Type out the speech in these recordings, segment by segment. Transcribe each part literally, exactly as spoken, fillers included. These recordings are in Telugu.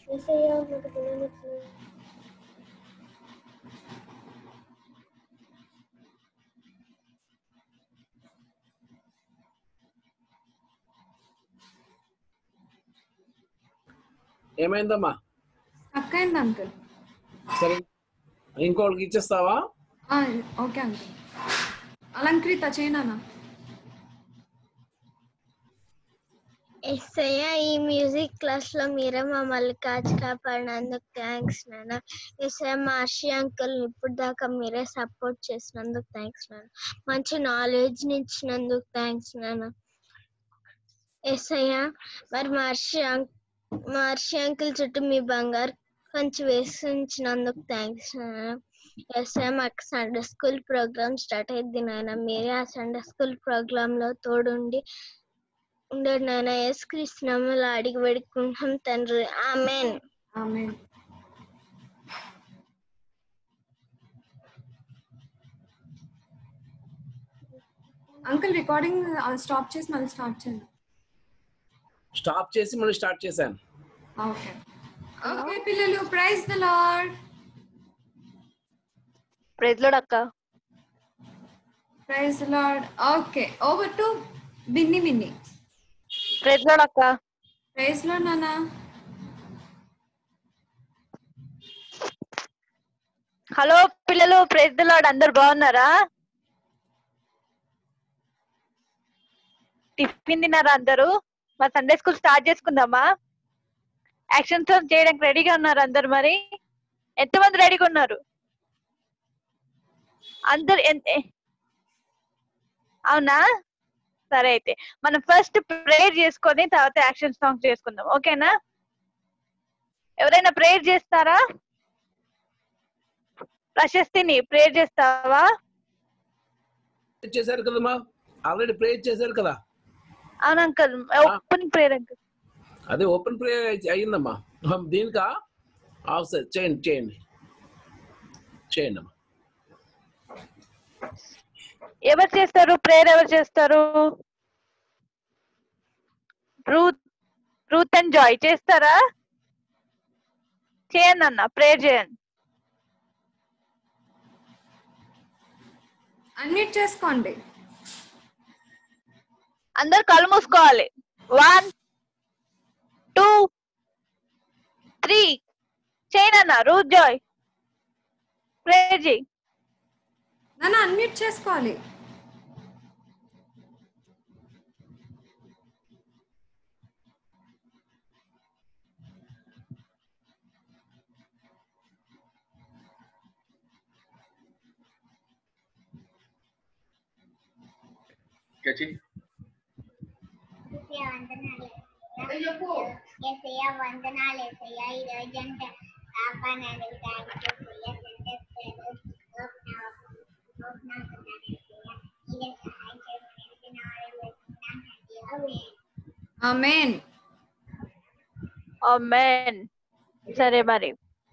యేసయ్యా నాకు పిల్లనిచ్చిన ఏమైందమ్మా? అక్కయింది అంకుల్. సరే ఇంకోళ్ళకి ఇచ్చేస్తావా? Okay uncle. అలంకృత చేయనా? యేసయ్యా ఈ మ్యూజిక్ క్లాస్ లో మీరే మమ్మల్ని కాచి కాపాడినందుకు థ్యాంక్స్ నాన్న. యేసయ్యా మా అర్షి అంకుల్ ఇప్పుడు దాకా మీరే సపోర్ట్ చేసినందుకు థ్యాంక్స్ నాన్న. మంచి నాలెడ్జ్ ఇచ్చినందుకు థ్యాంక్స్ నాన్న. యేసయ్యా మరి మా అర్షి మా అర్షి అంకుల్ చుట్టూ మీ బంగారు కంచి వేసి ఉంచినందుకు థ్యాంక్స్ నాన్న. యేసయ్యా మాకు సండే స్కూల్ ప్రోగ్రామ్ స్టార్ట్ అయింది నాన్న. మీరే ఆ సండే స్కూల్ ప్రోగ్రామ్ లో తోడుండి ఉండడు నాయన. యేసుక్రీస్తు నామములో అడిగి వేడుకుంటున్నాం తండ్రి, amen. Amen. Uncle recording stop చేసి మళ్ళీ స్టార్ట్ చేయండి. స్టాప్ చేసి మళ్ళీ స్టార్ట్ చేశాను. ఓకే ఓకే పిల్లలు, praise the lord. Praise lord అక్క. Praise the lord. Okay over to Binni Minni. Praise lord అక్క. ప్రైజ్ లార్డ్ నాన్న. హలో పిల్లలు, ప్రైజ్ ది లార్డ్. అందరు బాగున్నారా? టిఫిన్ తిన్నారా అందరూ? మా సండే స్కూల్ స్టార్ట్ చేసుకుందామా? యాక్షన్ సాంగ్ చేయడానికి రెడీగా ఉన్నారు అందరు? మరి ఎంతమంది రెడీగా ఉన్నారు? అందరు అవునా? సరే అయితే మనం ఫస్ట్ ప్రేయర్ చేసుకొని తర్వాత యాక్షన్ సాంగ్ చేసుకుందాం, ఓకేనా? ఎవరైనా ప్రేయర్ చేస్తారా? ప్రశస్తిని ప్రేయర్ చేస్తావా? చేశారు కదమ్మా, ఆల్రెడీ ప్రేయర్ చేశారు కదా. అవును అంకల్, ఓపెన్ ప్రేయర్ అంకల్. అదే ఓపెన్ ప్రేయర్ అయ్యిందమ్మా. దీనికా చేయండి చేయండి చేయండి అమ్మా. ఎవరు చేస్తారు ప్రేయర్? ఎవరు చేస్తారు? రూత్ రూత్ అండ్ జాయ్ చేస్తారా? చేయండి అన్న, ప్రేయర్ చేయండి. అన్మ్యూట్ చేసుకోండి. అందరు కళ్ళు మూసుకోవాలి. వన్ టూ త్రీ చేయండి అన్న. రూత్ జాయ్ ప్రేయర్ చేయి. నాన్న అన్మ్యూట్ చేసుకోవాలి. యేసయ్యా వందనాలు యేసయ్యా, ఈ రోజు అంటే కాపాడినందుకు థాంక్స్ యేసయ్యా. ఆమేన్. ఆమేన్. సరే మరి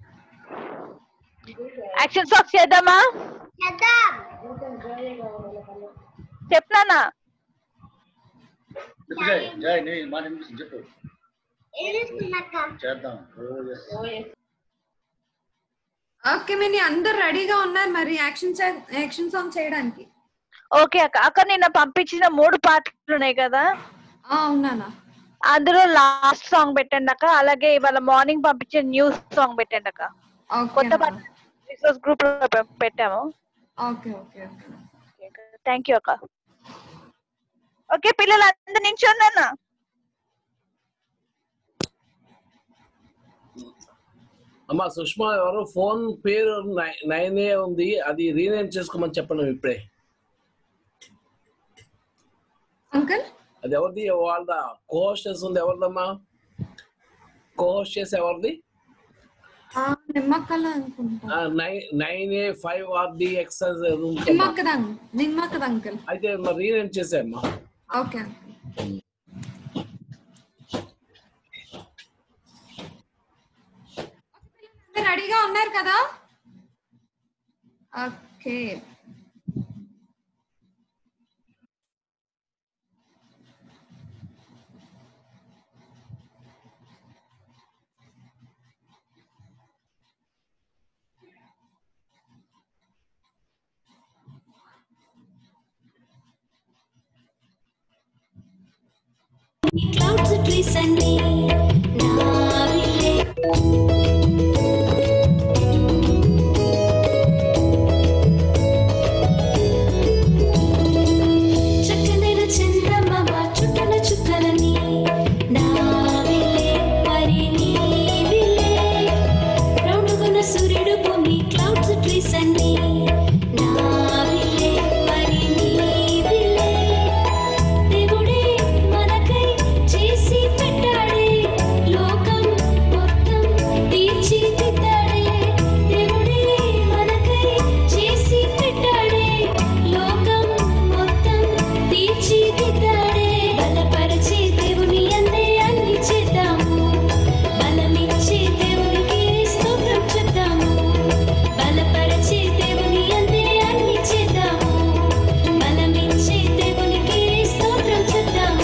యాక్షన్ సాంగ్ చేద్దామా? చేద్దాం. చెప్పనా? ఓకే మిని, అందరు రెడీగా ఉన్నారు మరి యాక్షన్ యాక్షన్ సాంగ్ చేయడానికి? ఓకే అక్క. అక్క నిన్న పంపించిన మూడు పాటలు ఉన్నాయి కదా? అవునా? అందులో లాస్ట్ సాంగ్ పెట్టండి అక్క. అలాగే ఇవాళ మార్నింగ్ పంపించిన న్యూస్ సాంగ్ పెట్టండి అక్క. కొత్త పాట రిసోర్స్ గ్రూప్ లో పెట్టాము. ఓకే ఓకే థ్యాంక్ యూ అక్క. ఓకే పిల్లలు అందరు నించోండి అన్న. అమ్మా సుష్మా, ఎవరో ఫోన్ పేరు నైన్ ఏ ఉంది, అది రీనేమ్ చేసుకోమని చెప్పను ఇప్పుడే. అంకుల్ అది ఎవరిది? వాళ్ళ కోహోస్టెస్ ఉంది. ఎవరిదమ్మా కోహోస్టెస్? ఎవరిది? నిమ్మక్కల అనుకుంటా. Nine A five R D X నిమ్మక్కద అంకుల్. అయితే మరి రీనేమ్ చేసామ్మా. ఓకే రెడీగా ఉన్నారు కదా? ఓకే clouds trees అన్ని నావిలే చక్కనైన చంద్రమామ చుట్టల చుక్కలని నావిలే మరి నీవిలే రౌండుగున్న సూర్యుడు భూమి clouds trees అన్ని నావిలే మరి నీవిలే దేవుడే మనకై చేసి పెట్టాడే లోకం మొత్తం తీర్చిదిద్దాడే దేవుడే మనకై చేసి పెట్టాడే లోకం మొత్తం తీర్చిదిద్దాడే బలపరిచే దేవుని అందే అన్ని చేద్దాము బలమిచ్చే దేవునికి స్తోత్రం చేద్దాము బలపరిచే దేవుని అందే అన్ని చేద్దాము బలమిచ్చే దేవునికి స్తోత్రం చేద్దాము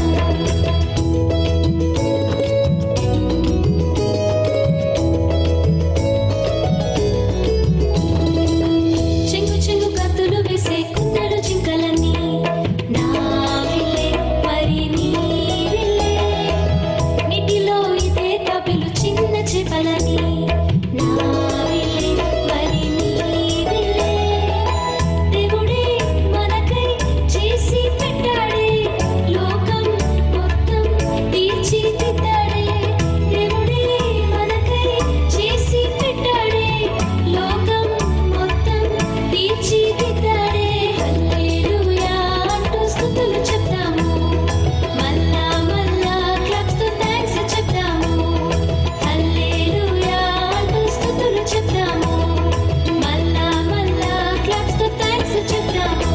చెంగు చెంగు కత్తులు వేసే కుందడు జింకలని నావిలే మరి నీవిలే నీటిలో ఇదే కపిలు చిన్న చేపలని నావిలే మరి నీవిలే దేవుడే మనకై చేసి పెట్టాడే లోకం మొత్తం తీర్చిదిద్దాడే దేవుడే మనకై చేసి పెట్టాడే లోకం మొత్తం తీర్చిదిద్దాడే హల్లెలూయా అంటూ స్తుతులు చెప్తాము మల్లా మల్లా క్లాప్స్ తో థాంక్స్ చెప్తాము హల్లెలూయా అంటూ స్తుతులు చెప్తాము మల్లా మల్లా క్లాప్స్ తో థాంక్స్ చెప్తాము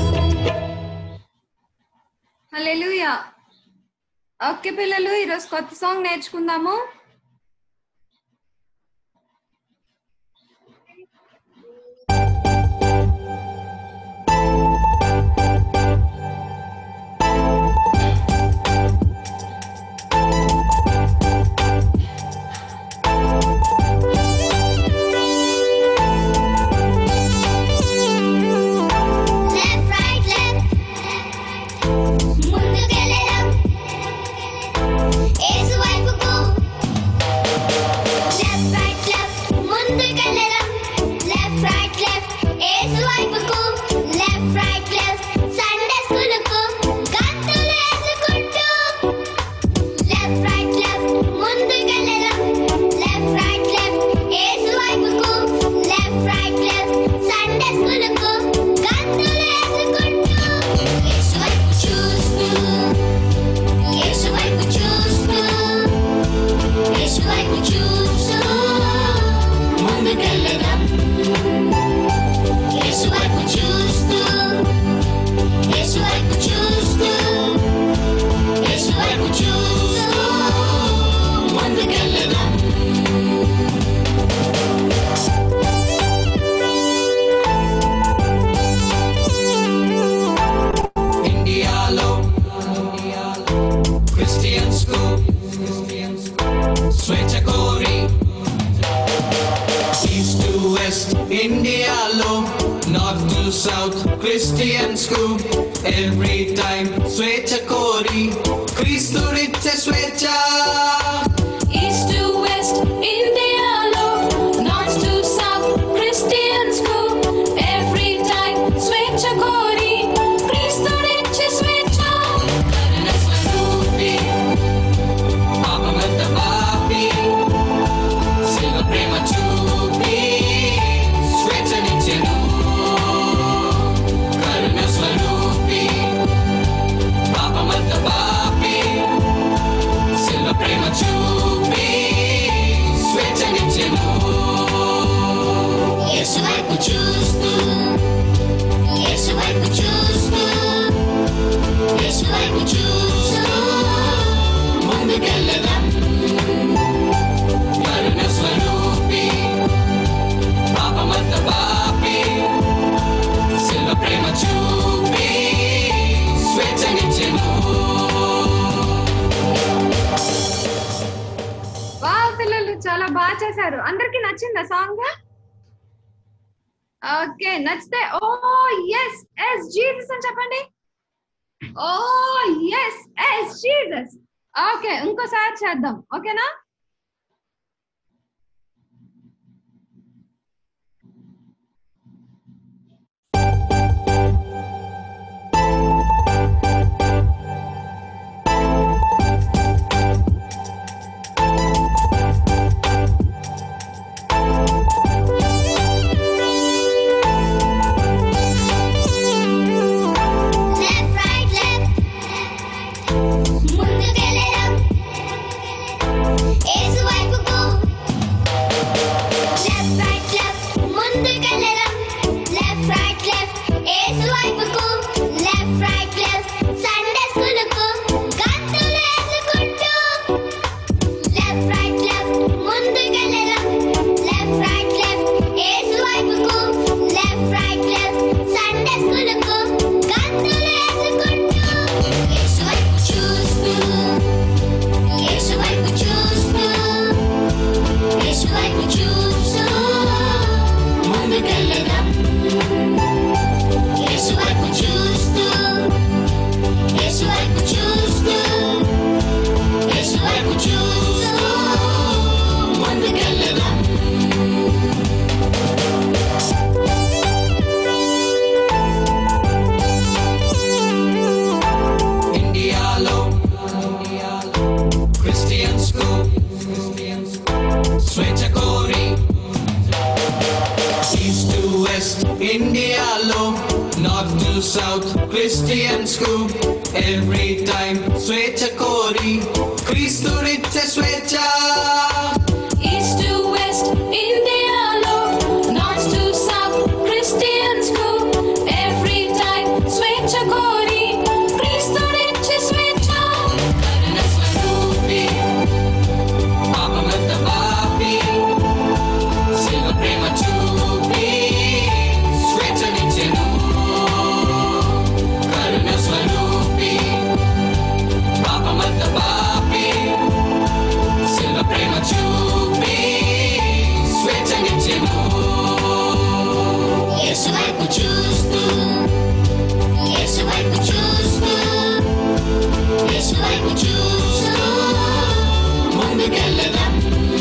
హల్లెలూయా. ఓకే పిల్లలు, ఈరోజు కొత్త సాంగ్ నేర్చుకుందాము. Left, right, left. ముందుకెళ్ళడం యేసు వైపుకు. Left, right, left. ముందుకెళ్ళడం Left, right, left. యేసు వైపుకు. Left, right, left. సండే స్కూలుకు గంతులు వేసుకుంటూ. Left, right, left. ముందుకెళ్ళడం Left, right, left. యేసు వైపుకు. Left, right, left. సండే స్కూలుకు గంతులు వేసుకుంటూ. యేసు వైపు చూస్తూ యేసు వైపు చూస్తూ యేసు వైపు చూస్తూ ముందుకెళ్ళడం యేసు వైపు చూస్తూ యేసు వైపు చూస్తూ యేసు వైపు చూస్తూ ముందుకెళ్ళడం ఇండియాలో క్రిస్టియన్ స్కూల్ స్వేచ్ఛ కోరి ఈస్ట్ టు వెస్ట్ ఇండియాలో north to south Christian school every time స్వేచ్ఛ కోరి క్రీస్తుడిచ్చే స్వేచ్ఛ East to West, Indialo, North to South, Christian school. Every time, Swecha Kori, Christodicce Swecha. కరుణ స్వరూపి పాపమంత పాపి శివ ప్రేమ చూపి స్వేచ్ఛనిచ్చెను కరుణ స్వరూపి పాపమంత పాపి శివ ప్రేమ చూపి స్వేచ్ఛనిచ్చెను యేసు వైపు చూస్తూ యేసు వైపు చూస్తూ యేసు వైపు చూస్తూ ముందుకెళ్ళదాం కరుణ స్వరూపి పాపమంత పాపి శివ ప్రేమ చూపి స్వేచ్ఛనిచ్చెను వావ్ పిల్లలు, చాలా బాగా చేశారు. అందరికి నచ్చిందా సాంగ్? ఓకే, నచ్చితే ఓ ఎస్ ఎస్ జీసస్ అని చెప్పండి. Oh yes yes Jesus. Okay ఇంకోసారి చేద్దాం ఓకేనా Christian school every time Swecha Kori Kristu Richa Swecha East to west, India low, north to south, Christian school. Every time, Swecha Kori, Kristu Richa Swecha. Karuna Swarupi Papa Mata Papi Silva Prema Chupi Swecha Nichenu Karuna Swarupi Papa Mata Papi Silva Prema Chupi Swecha Nichenu Yesu Vaipu Chustu Yesu Vaipu Chustu Yesu Vaipu Chustu Mundukelladam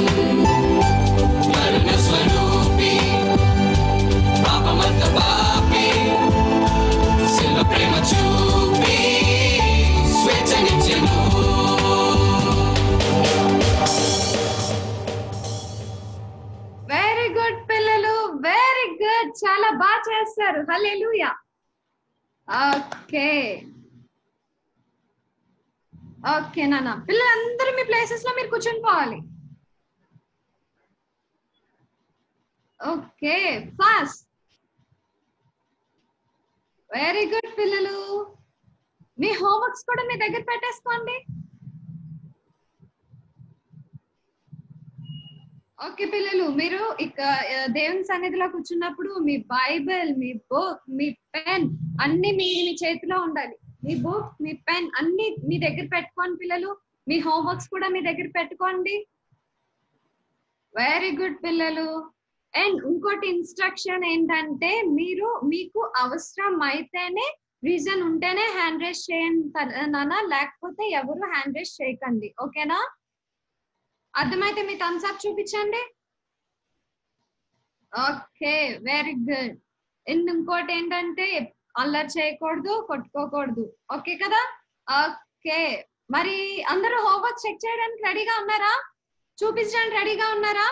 Karuna Swarupi Papa Mata Papi Silva Prema Chupi Swecha Nichenu very good పిల్లలు వెరీ గుడ్ చాలా బాగా చేస్తారు హల్లెలూయా ఓకే ఓకే నాన్న పిల్లలందరూ మీ ప్లేసెస్ లో మీరు కూర్చొని పోవాలి ఓకే ఫాస్ట్ వెరీ గుడ్ పిల్లలు మీ హోంవర్క్స్ కూడా మీ దగ్గర పెట్టేసుకోండి ఓకే పిల్లలు మీరు ఇక ఆ, దేవుని సన్నిధిలో కూర్చున్నప్పుడు మీ బైబిల్ మీ బుక్ మీ పెన్ అన్ని మీ మీ చేతిలో ఉండాలి మీ బుక్ మీ పెన్ అన్ని మీ దగ్గర పెట్టుకోండి పిల్లలు మీ హోంవర్క్స్ కూడా మీ దగ్గర పెట్టుకోండి వెరీ గుడ్ పిల్లలు అండ్ ఇంకోటి ఇన్స్ట్రక్షన్ ఏంటంటే మీరు మీకు అవసరం అయితేనే రీజన్ ఉంటేనే హ్యాండ్ రేస్ చేయండి నాన్న లేకపోతే ఎవరు హ్యాండ్ రేస్ చేయకండి ఓకేనా అర్థమైతే మీ థమ్స్ అప్ చూపించండి ఓకే వెరీ గుడ్ అండ్ ఇంకోటి ఏంటంటే అల్లరి చేయకూడదు కొట్టుకోకూడదు ఓకే కదా ఓకే మరి అందరూ హోంవర్క్ చెక్ చేయడానికి రెడీగా ఉన్నారా చూపించడానికి రెడీగా ఉన్నారా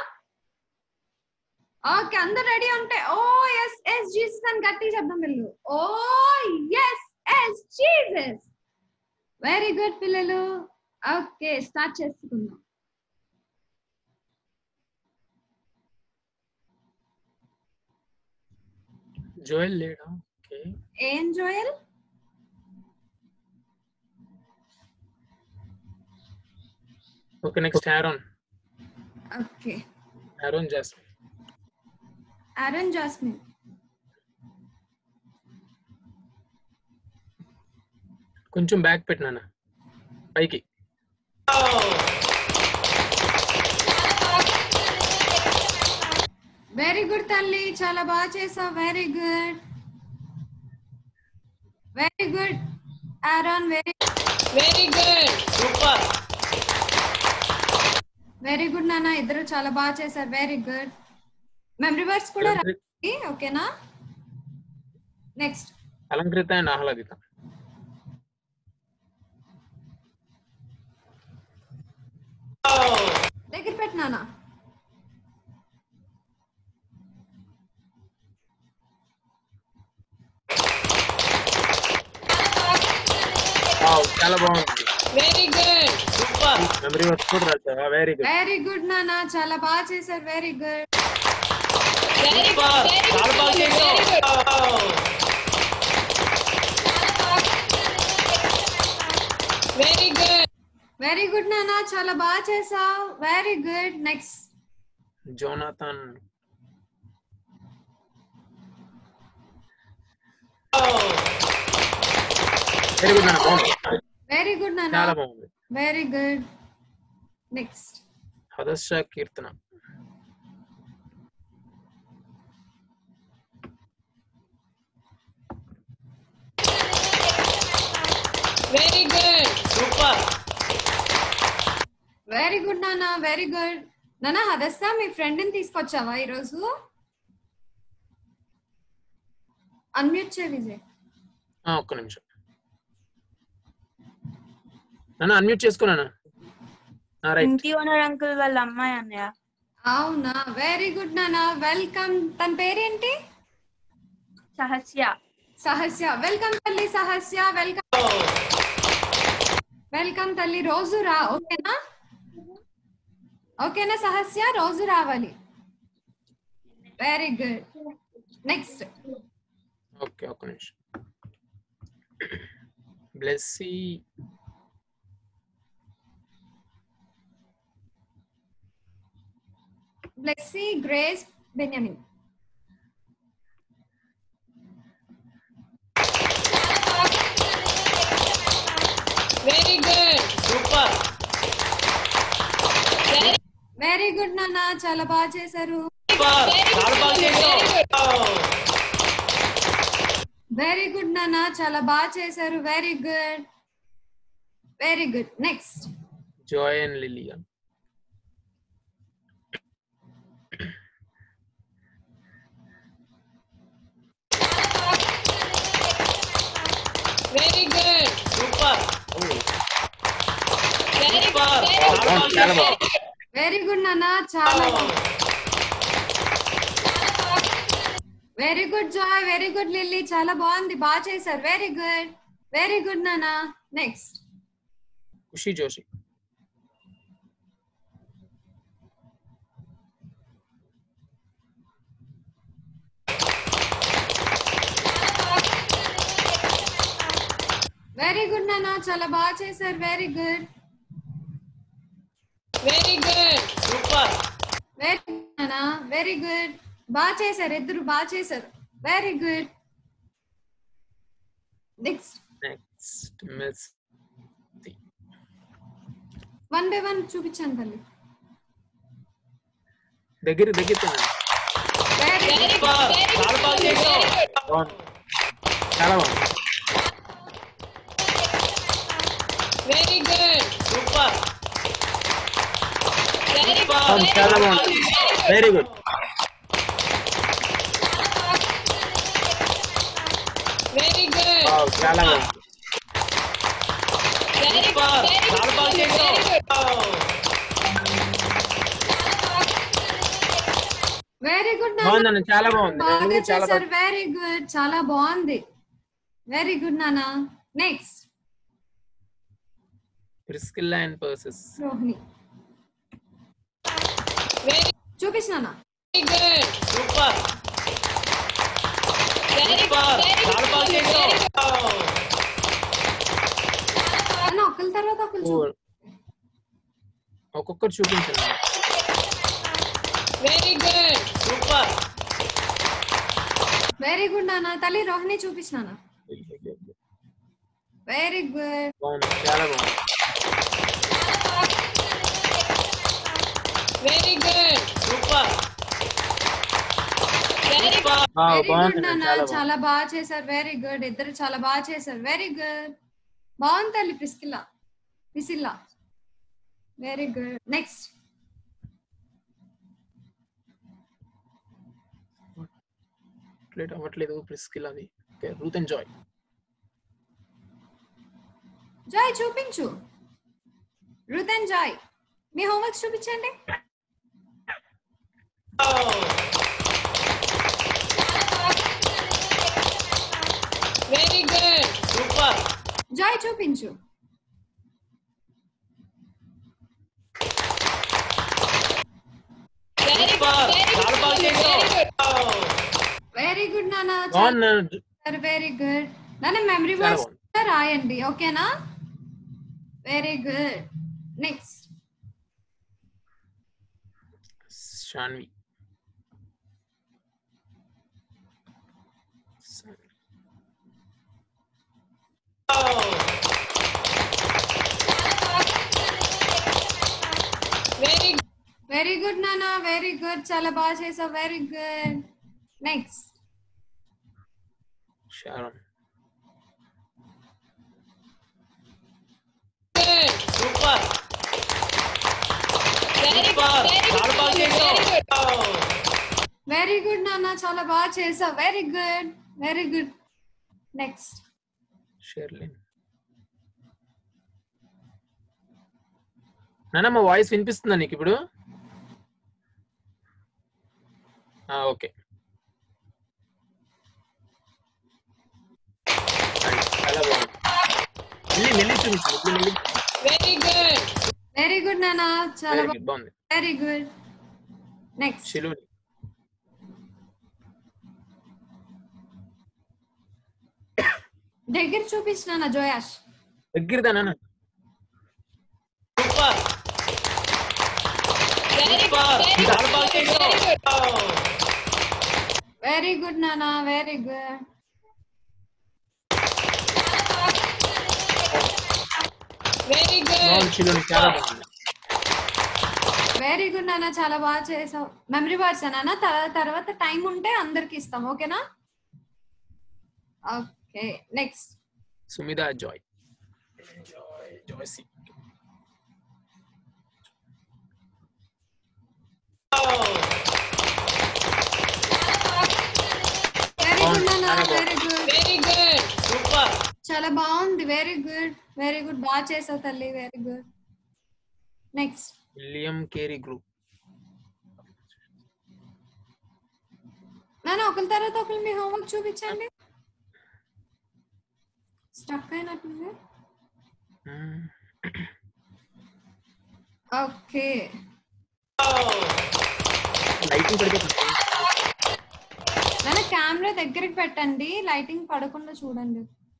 ఓకే అందరు రెడీ ఉంటే ఓ ఎస్ ఎస్ జీసస్ అని గట్టి చెప్దాం పిల్లలు oh yes yes Jesus very good పిల్లలు ఓకే స్టార్ట్ చేసుకుందాం జోయల్ లేడా ఓకే ఏం Joel okay next Aaron okay Aaron Jasmine Aaron Jasmine కొంచెం బ్యాక్ పెట్టినానా పైకి వెరీ గుడ్ తల్లి చాలా బాగా చేసావు very good very good Aaron very very good super very good నాన్న ఇద్దరు చాలా బాగా చేశారు వెరీ గుడ్ మెమరీ వర్డ్స్ కూడా రాయండి ఓకేనా నెక్స్ట్ అలంకృత అండ్ ఆహ్లాదిత దగ్గర పెట్టినానా చాలా బాగుంది very good super memory works కూడా రాశావా వెరీ గుడ్ వెరీ గుడ్ నాన్న చాలా బాగా చేశారు వెరీ గుడ్ సూపర్ చాలా బాగా చేశావు వెరీ గుడ్ వెరీ గుడ్ నాన్న చాలా బాగా చేసావు very good next Jonathan very good నాన్న బాగుంది వెరీ గుడ్ నాన్న చాలా బాగుంది వెరీ గుడ్ నెక్స్ట్ హదర్ష Keerthana very good super very good నాన్న వెరీ గుడ్ నాన్న హదస్తా మీ ఫ్రెండ్ ని తీసుకొచ్చావా ఈరోజు అన్మ్యూట్ చే విజయ్ ఒక్క నిమిషం నాన్న అన్మ్యూట్ చేసుకున్నాను రైట్ ఇంటి ఓనర్ అంకుల్ వాళ్ళ అమ్మాయి అన్నయ్య అవునా వెరీ గుడ్ నాన్న వెల్కమ్ తన పేరేంటి సహస్య సహస్య వెల్కమ్ తల్లి సహస్య వెల్కమ్ వెల్కమ్ తల్లి రోజు రా ఓకేనా ఓకేనా సహస్య రోజు రావాలి వెరీ గుడ్ నెక్స్ట్ ఓకే ఒక్క నిమిషం Blessy Blessy Grace Benyamin very good super very good నాన్న చాలా బాగా చేశారు సూపర్ చాలా బాగా చేశావు వెరీ గుడ్ నాన్న చాలా బాగా చేశారు very good very good next Joy and Lilian very good super very super చాలా బాగుంది వెరీ గుడ్ నాన్న చాలా very good Joy very good Lily చాలా బాగుంది బాగా చేశారు వెరీ గుడ్ వెరీ గుడ్ నాన్న next Khushi Joshi very good నాన్న చాలా బాగా చేశారు very good very good super very good నాన్న వెరీ గుడ్ బాగా చేశారు ఇద్దరు బాగా చేశారు very good next next miss one by one చూపించాను తల్లి దగ్గర దగ్గర వెరీ సూపర్ చాలా బాగా చేశావు బాగుంది చాలా బాగుంది వెరీ గుడ్ సూపర్ వెరీ బాగుంది చాలా బాగుంది వెరీ గుడ్ వెరీ గుడ్ చాలా బాగుంది వెరీ సూపర్ చాలా బాగా చేశావు వెరీ గుడ్ బాగుందండి చాలా బాగుంది బాగా రెండు చాలా చేశారు వెరీ గుడ్ చాలా బాగుంది వెరీ గుడ్ నాన్న next Priscilla and Persis Rohini very చూపించినానా గుడ్ సూపర్ వెరీ సూపర్ చాలా బాగా చేశావు అన్న ఒకరి తర్వాత ఒకరు చూపి ఒక్కొక్కరు చూపించండి very good super very good నాన్న తల్లి రోహిణి చూపించినానా వెరీ గుడ్ బాగుంది చాలా బాగుంది very good super very very good బాగుంది నాన్న చాలా బాగుంది చాలా బాగా చేశారు వెరీ గుడ్ ఇద్దరు చాలా బాగా చేశారు వెరీ గుడ్ బాగుంది తల్లి Priscilla Priscilla very good next populate అవ్వట్లేదు ప్రిస్కిల్ అది. Okay Ruth and Joy. Joy చూపించు. రూత్ అండ్ జాయ్ మీ హోంవర్క్ చూపించండి. Very good super. జాయ్ చూపించు. వెరీ గుడ్ చాలా బాగా చేశావు. వెరీ గుడ్ నాన్న. ఆన్ వెరీ గుడ్ నాన్న. మెమరీ వర్డ్స్ రాయండి ఓకేనా. Very good. Next Shanvi. Very very good నాన్న. వెరీ గుడ్ చాలా బాగా చేసావు. Very good. Next Sharon. Good super. Very good చాలా బాగా చేశావు. వెరీ గుడ్ నాన్న చాలా బాగా చేసావు. Very good. Very good. Next Sherlin. నాన్న మా వాయిస్ వినిపిస్తుందా నీకు ఇప్పుడు? ఓకే చాలా బాగుంది. మెల్లి మెల్లి చూపించు. మెల్లి వెరీ గుడ్ వెరీ గుడ్ నాన్న చాలా మెల్లి బాగుంది. Very good. నెక్స్ట్ శిలుని. దగ్గర చూపించిన జోయాష్. దగ్గరదా నాన్న? సూపర్. వెరీ గుడ్ చాలా బాగా చేశావు. వెరీ గుడ్ నాన్న. Very good. వెరీ గుడ్ బాగుంది శిలుని చాలా బాగుంది. వెరీ గుడ్ నాన్న చాలా బాగా చేసావు. మెమరీ వర్డ్స్ నాన్న త- తర్వాత టైం ఉంటే అందరికి ఇస్తాం ఓకేనా. Okay next Sumitha Joy. Joy Joycee. Very good నాన్న. Very good. Very good super. చాలా బాగుంది. Very good. వెరీ గుడ్ బాగా చేసావు తల్లి. Very good. Next William Carey group. నాన్న ఒకరి తర్వాత ఒకరు మీ హోంవర్క్ చూపించండి. స్టక్ అయినట్టుంది. ఓకే లైటింగ్ పడిపోతుంది. నాన్న కెమెరా దగ్గరికి పెట్టండి. లైటింగ్ పడకుండా చూడండి.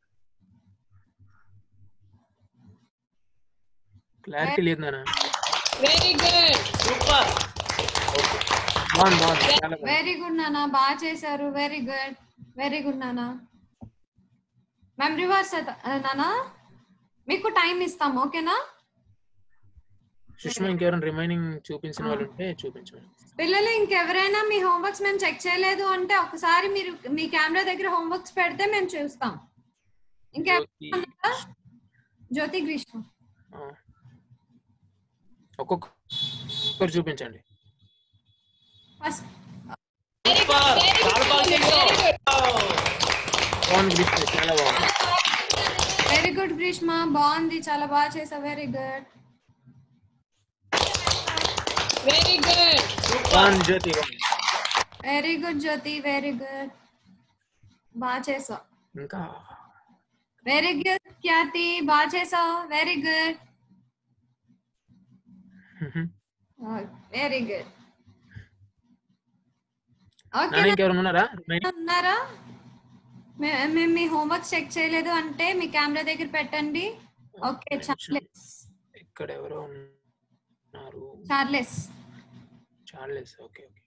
క్లారిటీ లేదు నాన్న. Very good super. ఓకే బాగుంది బాగుంది చాలా బాగుంది. వెరీ గుడ్ నాన్న బాగా చేశారు. Very good. వెరీ గుడ్ నాన్న. మెమరీ వర్స్ నాన్న మీకు టైం ఇస్తాం ఓకేనా. సుష్మా ఇంకెవరైనా రిమైనింగ్ చూపించిన వాళ్ళు ఉంటే చూపించండి. పిల్లలు ఇంకెవరైనా మీ హోంవర్క్స్ మేము చెక్ చేయలేదు అంటే ఒకసారి మీరు మీ కెమెరా దగ్గర హోంవర్క్స్ పెడితే మేము చూస్తాం. ఇంకెవరైనా జ్యోతి గ్రీష్మ ఒక్కొక్కరు చూపించండి. ఫస్ట్ సూపర్ చాలా బాగా చేశావు. బాగుంది గ్రీష్మ చాలా బాగుంది. వెరీ గుడ్ గ్రీష్మ బాగుంది చాలా బాగా చేసావు. Very good. Very good super. బాగుంది జ్యోతి బాగుంది. Very good Jyothi. Very good బాగా చేసావు. ఇంకా వెరీ గుడ్ ఖ్యాతి బాగా చేసావు. Very good. Very good. Okay నాన్న ఇంకెవరైనా ఉన్నారా remaining? ఉన్నారా? మే- మేము మీ హోంవర్క్ చెక్ చేయలేదు అంటే మీ కెమెరా దగ్గర పెట్టండి. Okay Charles. ఇక్కడ ఎవరో ఉన్నారు. Charles Charles okay okay.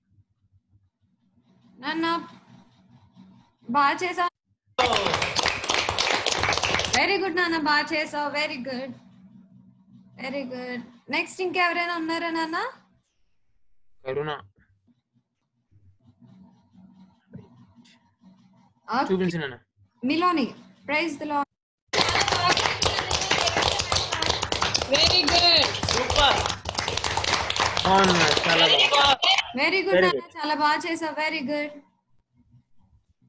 నాన్న బాగా చేసావు. వెరీ గుడ్ నాన్న బాగా చేసావు. Very good. Very good. Next ఇంకెవరైనా ఉన్నారా నాన్న? కరుణ ఓకే. చూపించిన నాన్న. Miloni praise the lord. Very good super. బాగుంది చాలా బాగుంది. వెరీ గుడ్ Very నాన్న చాలా బాగా చేసావు. Very good.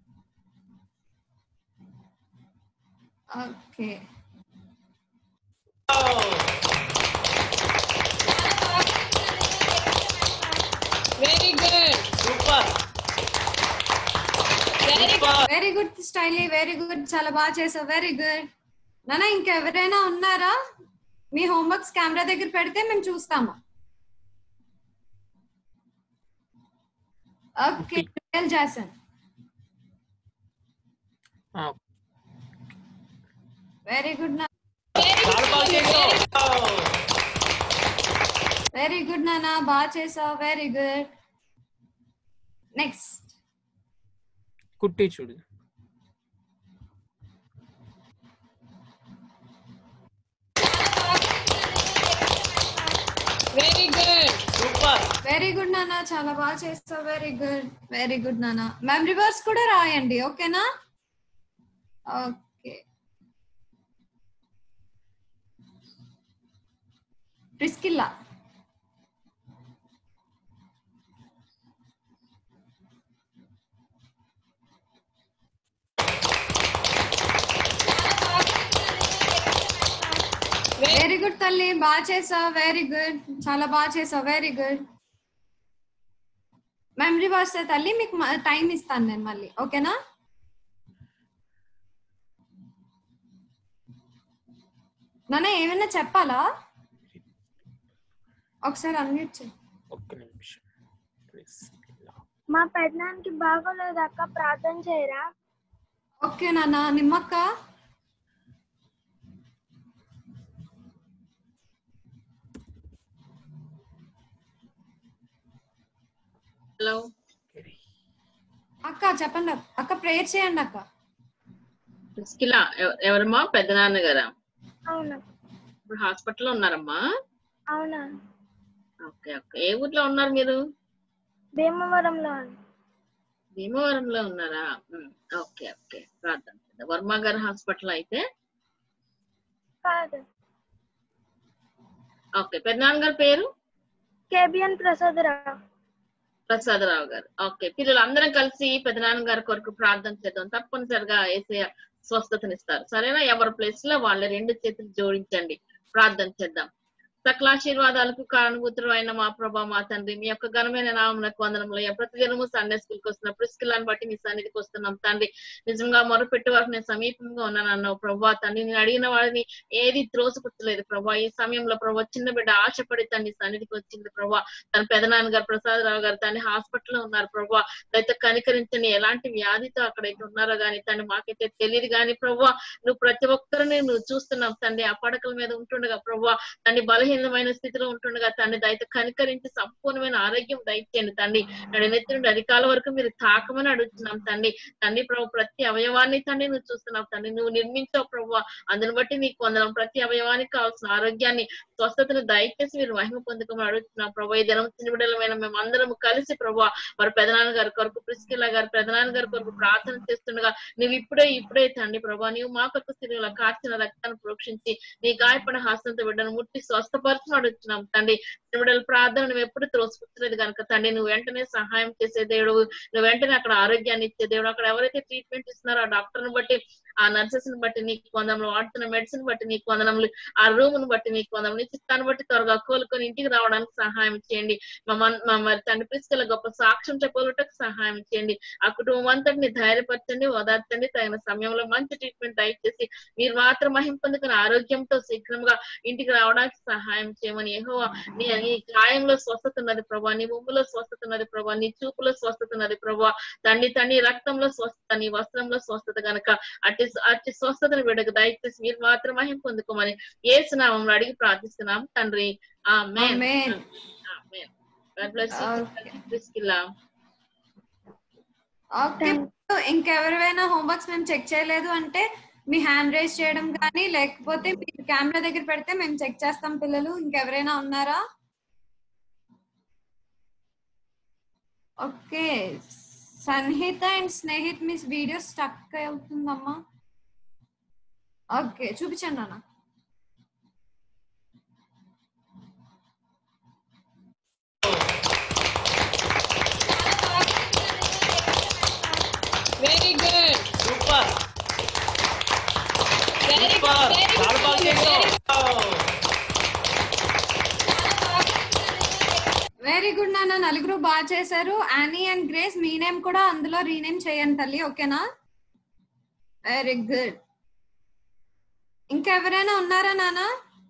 Okay Very good. Super. Very good. Very good స్టైలీ వెరీ గుడ్ చాలా బాగా చేసావు వెరీ గుడ్ నాన్న ఇంకెవరైనా ఉన్నారా మీ హోంవర్క్స్ కెమెరా దగ్గర పెడితే మేము చూస్తాము ఓకే జాసన్ వెరీ గుడ్ చాలా బాగా చేసావు. వెరీ గుడ్ నాన్న బాగా చేసావు వెరీ గుడ్ నెక్స్ట్ కుట్టి చూడు Very good. Super. Very good నాన్న చాలా బాగా చేస్తావు వెరీ గుడ్ వెరీ గుడ్ నాన్న మ్యామ్ రివర్స్ కూడా రాయండి ఓకేనా ఓకే ప్రిస్కిల్లా వెరీ గుడ్ తల్లి బాగా చేసావు వెరీ గుడ్ చాలా బాగా చేసావు వెరీ గుడ్ మెమరీ వస్తే తల్లి మీకు టైం ఇస్తాను నేను మళ్ళీ ఓకేనా నాన్న ఏమైనా చెప్పాలా ఒకసారి అన్మ్యూట్ చేయి ఒక్క నిమిషం ప్లీజ్ మా పెద్దనానికి బాగోలేదు అక్క ప్రార్థన చేయరా ఓకే నాన్న నిమ్మక్క హలో అక్క చెప్పండి అక్క ప్రేయర్ చేయండి అక్క ప్రిస్కిలా ఎవరమ్మా పెద్ద నాన్నగారా అవునా ఇప్పుడు హాస్పిటల్లో ఉన్నారమ్మా అవునా ఓకే ఓకే ఏ ఊర్లో ఉన్నారు మీరు భీమవరంలో భీమవరంలో ఉన్నారా ఓకే ఓకే ప్రార్థన చేద్దాం. వర్మ గారు హాస్పిటల్ అయితే కాదు ఓకే పెద్దనాన్నగారి పేరు కేబిఎన్ ప్రసాదరావు ప్రసాదరావు గారు ఓకే పిల్లలు అందరం కలిసి పెద్దనాన్న గారి కొరకు ప్రార్థన చేద్దాం తప్పనిసరిగా ఏసయ్య స్వస్థతనిస్తారు సరేనా ఎవరి ప్లేస్ లో వాళ్ళ రెండు చేతులు జోడించండి ప్రార్థన చేద్దాం సకలాశీర్వాదాలకు కారణభూతుడు అయిన మా ప్రభా మా తండ్రి మీ యొక్క ఘనమైన నామమునకు వందనములు ప్రతి దినము సండే స్కూల్ కి వస్తున్న ప్రిస్కిల్లాన్ని బట్టి మీ సన్నిధికి వస్తున్నాం తండ్రి నిజంగా మొరపెట్టే వారికి నేను సమీపంగా ఉన్నాను అన్నావు ప్రభా తండ్రి నేను అడిగిన వాడిని ఏది త్రోసిపుచ్చలేదు ప్రభా ఈ సమయంలో ప్రభా చిన్న బిడ్డ ఆశపడి తండ్రి సన్నిధికి వచ్చింది ప్రభా తన పెదనాన్న గారు ప్రసాదరావు గారు తండ్రి హాస్పిటల్లో ఉన్నారు ప్రభా అయితే కనికరించని ఎలాంటి వ్యాధితో అక్కడైతే ఉన్నారో గానీ తండ్రి మాకైతే తెలియదు గాని ప్రభా నువ్వు ప్రతి ఒక్కరిని నువ్వు చూస్తున్నావు తండ్రి ఆ పడకల మీద ఉంటుండగా ప్రభా తండ్రి బలహీన బలహీనమైన స్థితిలో ఉంటుండగా తండ్రి దయతో కనికరించి సంపూర్ణమైన ఆరోగ్యం దయచేయండి తండ్రి నడినెత్తి నుండి అధికాల వరకు మీరు తాకమని అడుగుతున్నాం తండ్రి తండ్రి ప్రభు ప్రతి అవయవాన్ని తండ్రి నువ్వు చూస్తున్నావు తండ్రి నువ్వు నిర్మించావు ప్రభు అందుని బట్టి నీకు వందనం ప్రతి అవయవానికి కావాల్సిన ఆరోగ్యాన్ని స్వస్థతను దయచేసి మీరు మహిమ పొందుకోమని అడుగుతున్నాం ప్రభు ఈ దినం చిన్నబిడ్డలమైన మేము అందరం కలిసి ప్రభు వారి పెదనాన్న గారి కొరకు ప్రిస్కిల్లా గారి పెదనాన్న గారి కొరకు ప్రార్థన చేస్తుండగా నువ్వు ఇప్పుడే ఇప్పుడే తండ్రి ప్రభు నీవు మా కొరకు సిరిలో కార్చిన రక్తాన్ని ప్రోక్షించి నీ గాయపడిన హాస్యంతో బిడ్డను ముట్టి స్వస్థపరచని అడుగుతున్నాం తండ్రి చిన్నబిడ్డల ప్రార్థన నువ్వు ఎప్పుడు త్రోసిపుచ్చలేదు కనుక తండ్రి నువ్వు వెంటనే సహాయం చేసే దేవుడు నువ్వు వెంటనే అక్కడ ఆరోగ్యాన్ని ఇచ్చే దేవుడు అక్కడ ఎవరైతే ట్రీట్మెంట్ ఇస్తున్నారో ఆ డాక్టర్ ని బట్టి ఆ నర్సెస్ ని బట్టి నీకు వందనములు వాడుతున్న మెడిసిన్ బట్టి నీకు వందనములు ఆ రూమ్ ను బట్టి నీకు వందనములు చిత్తాన్ని బట్టి త్వరగా కోలుకొని ఇంటికి రావడానికి సహాయం చేయండి మా మరి తండ్రి ప్రిస్కిల్లా గొప్ప సాక్ష్యం చెప్పగలటకు సహాయం చేయండి ఆ కుటుంబం అంతటిని ధైర్యపరచండి ఓదార్చండి తగిన సమయంలో మంచి ట్రీట్మెంట్ దయచేసి మీరు మాత్రం మహిమ పొందుకుని ఆరోగ్యంతో శీఘ్రంగా ఇంటికి రావడానికి సహాయం చేయమని యెహోవా నీ నీ గాయంలో స్వస్థత ఉన్నది ప్రభా నీ ముమ్ములో స్వస్థత ఉన్నది ప్రభా నీ చూపులో స్వస్థత ఉన్నది ప్రభా తండ్రి తండ్రి రక్తంలో స్వస్థత నీ వస్త్రంలో స్వస్థత గనక అట్టి అట్టి స్వస్థతను బిడ్డకు దయచేసి మీరు మాత్రం మహిమ పొందుకోమని యేసు నామములో అడిగి ప్రార్థిస్తున్నాం తండ్రి amen amen God bless you Priscilla okay ఇంకెవరైనా హోంవర్క్స్ మేము చెక్ చేయలేదు అంటే మీ హ్యాండ్ రైజ్ చేయడం కానీ లేకపోతే మీరు కెమెరా దగ్గర పెడితే మేము చెక్ చేస్తాం పిల్లలు ఇంకెవరైనా ఉన్నారా ఓకే సన్హిత అండ్ స్నేహిత్ మీ వీడియో స్టక్ అవుతుందమ్మా ఓకే చూపించండి అన్న Very good. Super. నలుగురు బాగా చేశారు. యానీ అండ్ గ్రేస్ మీ నేమ్ కూడా అందులో రీనేమ్ చేయండి తల్లి, ఓకేనా? Very good. ఇంకా ఎవరైనా ఉన్నారా నాన్న?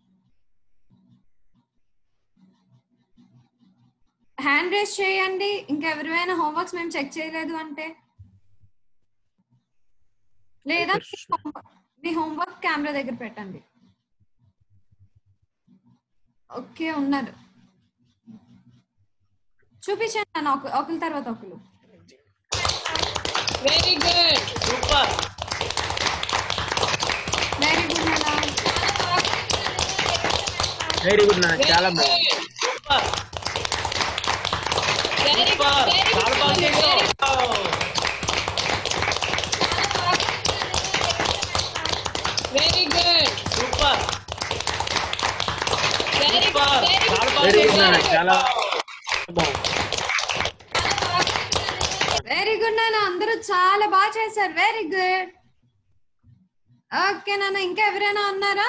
హ్యాండ్ రేస్ చేయండి ఇంకా ఎవరైనా హోంవర్క్స్ మేము చెక్ చేయలేదు అంటే, లేదా మీ హోంవర్క్ కెమెరా దగ్గర పెట్టండి. ఓకే ఉన్నారు, చూపించండి నాన్న ఒక ఒకరి తర్వాత ఒకరు. Very good super very good నాన్న, వెరీ గుడ్ నా చాలా బాగుంది. సూపర్ వెరీ గుడ్ చాలా బాగా చేశావు. Very good super very good చాలా బాగా వెరీ గుడ్ నా చేశావు. చాలా బాగుంది. వెరీ గుడ్ నాన్న, అందరూ చాలా బాగా చేశారు. Very good. ఓకే నాన్న, ఇంకా ఎవరైనా ఉన్నారా?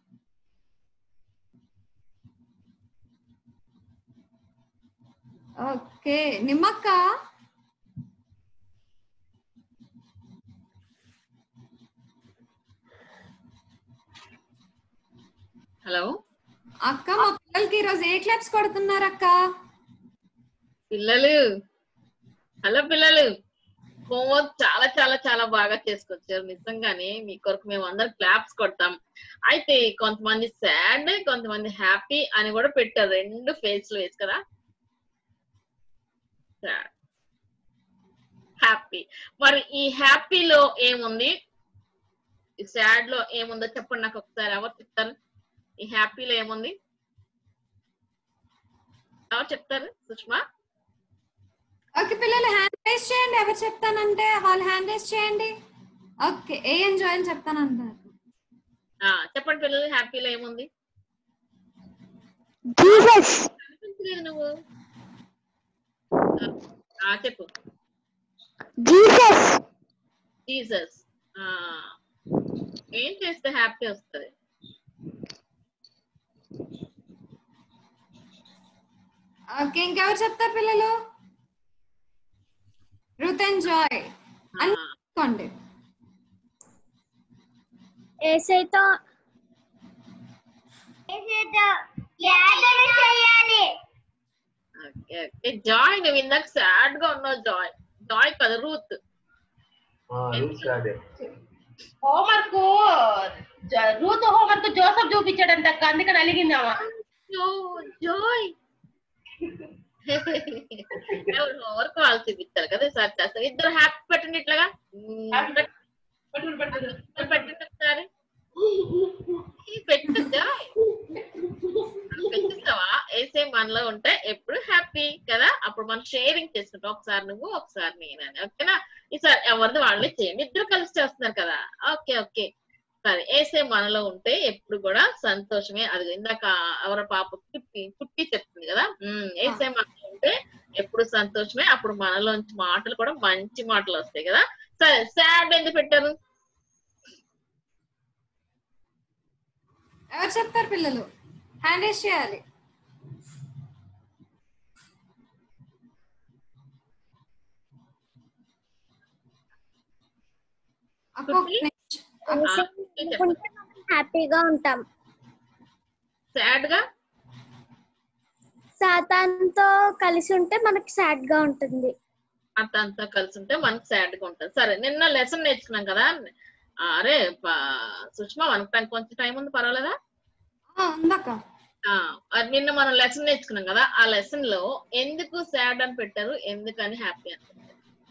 ఓకే నిమ్మక్క, హలో అక్క మా పిల్లలకి ఈరోజు ఏ క్లాప్స్ కొడుతున్నారు అక్క? పిల్లలు, హలో పిల్లలు, హోంవర్క్ చాలా చాలా చాలా బాగా చేసుకొచ్చారు. నిజంగానే మీ కొరకు మేము అందరం క్లాప్స్ కొడతాం. అయితే కొంతమంది సాడ్, కొంతమంది హ్యాపీ అని కూడా పెట్టారు, రెండు ఫేస్ లో వేసి కదా. హ్యాపీ, మరి ఈ హ్యాపీలో ఏముంది, ఈ సాడ్ లో ఏముందో చెప్పండి నాకు ఒకసారి. ఎవరు చెప్తారు? ఈ హ్యాపీలో ఏముంది ఎవరు చెప్తారు? సుష్మా. ఓకే పిల్లలు హ్యాండ్ రైజ్ చేయండి, ఎవరు చెప్తానంటే వాళ్ళు హ్యాండ్ రైజ్ చేయండి. ఓకే ఏ ఎంజాయ్ అని చెప్తానంటారు. ఆ చెప్పండి పిల్లలు, హ్యాపీలో ఏముంది? జీసస్. కనిపించలేదు నువ్వు. ఆ చెప్పు. జీసస్. జీసస్. ఆ ఏం చేస్తే హ్యాపీ వస్తుంది? ఓకే ఇంకెవరు చెప్తారు పిల్లలు? రూత్ అండ్ జాయ్ అనుకోండి. ఏసైతో జాయ్, నువ్వు ఇందాక సాడ్ గా ఉన్నావు. జాయ్ జాయ్ కదా, Ruth. Homework Ruth homework Joseph చూపించాడంట, అందుకని అలిగిందామా? జాయ్ హోంవర్క్ వాళ్ళు చూపించారు కదా, సార్ చేస్తారు. ఇద్దరు హ్యాపీ పెట్టండి ఇట్లాగా పెట్టండి ఒకసారి. పెట్టు జాయ్, పెట్టిస్తావా? వేసే మనలో ఉంటే ఎప్పుడు హ్యాపీ కదా, అప్పుడు మనం షేరింగ్ చేసుకుంటాం. ఒకసారి నువ్వు ఒకసారి నేనని, ఓకేనా? ఈసారి ఎవరిది వాళ్ళే చేయండి, ఇద్దరు కలిసి చేస్తున్నారు కదా. ఓకే ఓకే సరే. వేసే మనలో ఉంటే ఎప్పుడు కూడా సంతోషమే. అది ఇందాక ఎవరి పాప పుట్టి పుట్టి చెప్తుంది కదా, వేసే మనలో ఉంటే ఎప్పుడు సంతోషమే. అప్పుడు మనలోంచి మాటలు కూడా మంచి మాటలు వస్తాయి కదా. సరే, సాడ్ ఎందుకు పెట్టారు? ఎవరు చెప్తారు పిల్లలు? హ్యాండ్ రైజ్ చేయాలి. హ్యాపీగా ఉంటాం. సాడ్ గా సాతాన్తో కలిసి ఉంటే మనకి సాడ్ గా ఉంటుంది. అంతా కలిసి ఉంటే మనకి సాడ్ గా ఉంటుంది. సరే, నిన్న లెసన్ నేర్చుకున్నాం కదా. అరే సుష్మా, మనకు కొంచెం టైం ఉంది, పర్వాలేదా? నిన్న మనం లెసన్ నేర్చుకున్నాం కదా, ఆ లెసన్ లో ఎందుకు సాడ్ అని పెట్టారు, ఎందుకని హ్యాపీ అని పెట్టారు?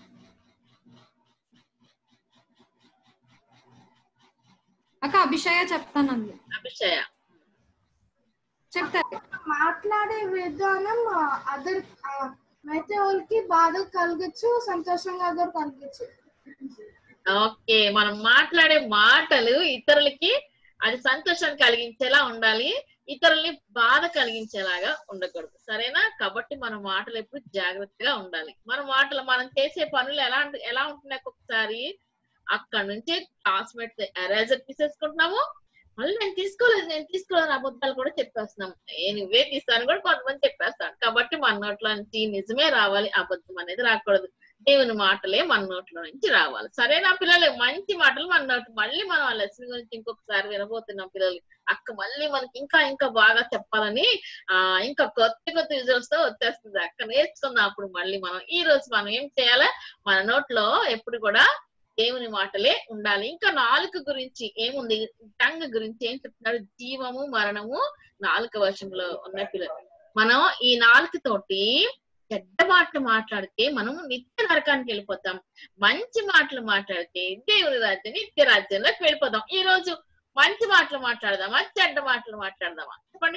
అక్క అభిషయ చెప్తానండి. అభిషయ చెప్తారు. మాట్లాడే విధానం అదర్ అయితే వాళ్ళకి బాధ కలగచ్చు, సంతోషంగా అదర్ కలగచ్చు. ఓకే, మనం మాట్లాడే మాటలు ఇతరులకి అది సంతోషాన్ని కలిగించేలా ఉండాలి, ఇతరుల్ని బాధ కలిగించేలాగా ఉండకూడదు. సరేనా? కాబట్టి మన మాటలు ఎప్పుడు జాగ్రత్తగా ఉండాలి. మన మాటలు, మనం చేసే పనులు ఎలా ఎలా ఉంటున్నాయి, ఒకసారి అక్కడ నుంచి క్లాస్మేట్స్ ఎరేజర్ తీసేసుకుంటున్నాము, మళ్ళీ నేను తీసుకోలేదు నేను తీసుకోలేదు అబద్ధాలు కూడా చెప్పేస్తున్నాం. ఏ నువ్వే తీస్తాను కూడా కొంతమంది చెప్పేస్తాను. కాబట్టి మన నోట్లో నుంచి నిజమే రావాలి, అబద్ధం అనేది రాకూడదు. దేవుని మాటలే మన నోట్లో నుంచి రావాలి. సరేనా పిల్లలు? మంచి మాటలు మన నోటి. మళ్ళీ మనం ఆ లెసన్ గురించి ఇంకొకసారి వినబోతున్నాం పిల్లలు. అక్క మళ్ళీ మనకి ఇంకా ఇంకా బాగా చెప్పాలని ఆ ఇంకా కొత్త కొత్త విజువల్స్ తో వచ్చేస్తుంది అక్క. నేర్చుకుందాం అప్పుడు మళ్ళీ మనం. ఈ రోజు మనం ఏం చేయాలి? మన నోట్లో ఎప్పుడు కూడా దేవుని మాటలే ఉండాలి. ఇంకా నాలుక గురించి ఏముంది? టంగ్ గురించి ఏం చెప్తున్నారు? జీవము మరణము నాలుక వర్షంలో ఉన్న పిల్లలు. మనం ఈ నాలుక తోటి చెడ్డ మాటలు మాట్లాడితే మనం నిత్య నరకానికి వెళ్ళిపోతాం. మంచి మాటలు మాట్లాడితే దేవుని రాజ్యం నిత్య రాజ్యంలోకి వెళ్ళిపోతాం. ఈ రోజు మంచి మాటలు మాట్లాడదామా, చెడ్డ మాటలు మాట్లాడదామా చెప్పండి?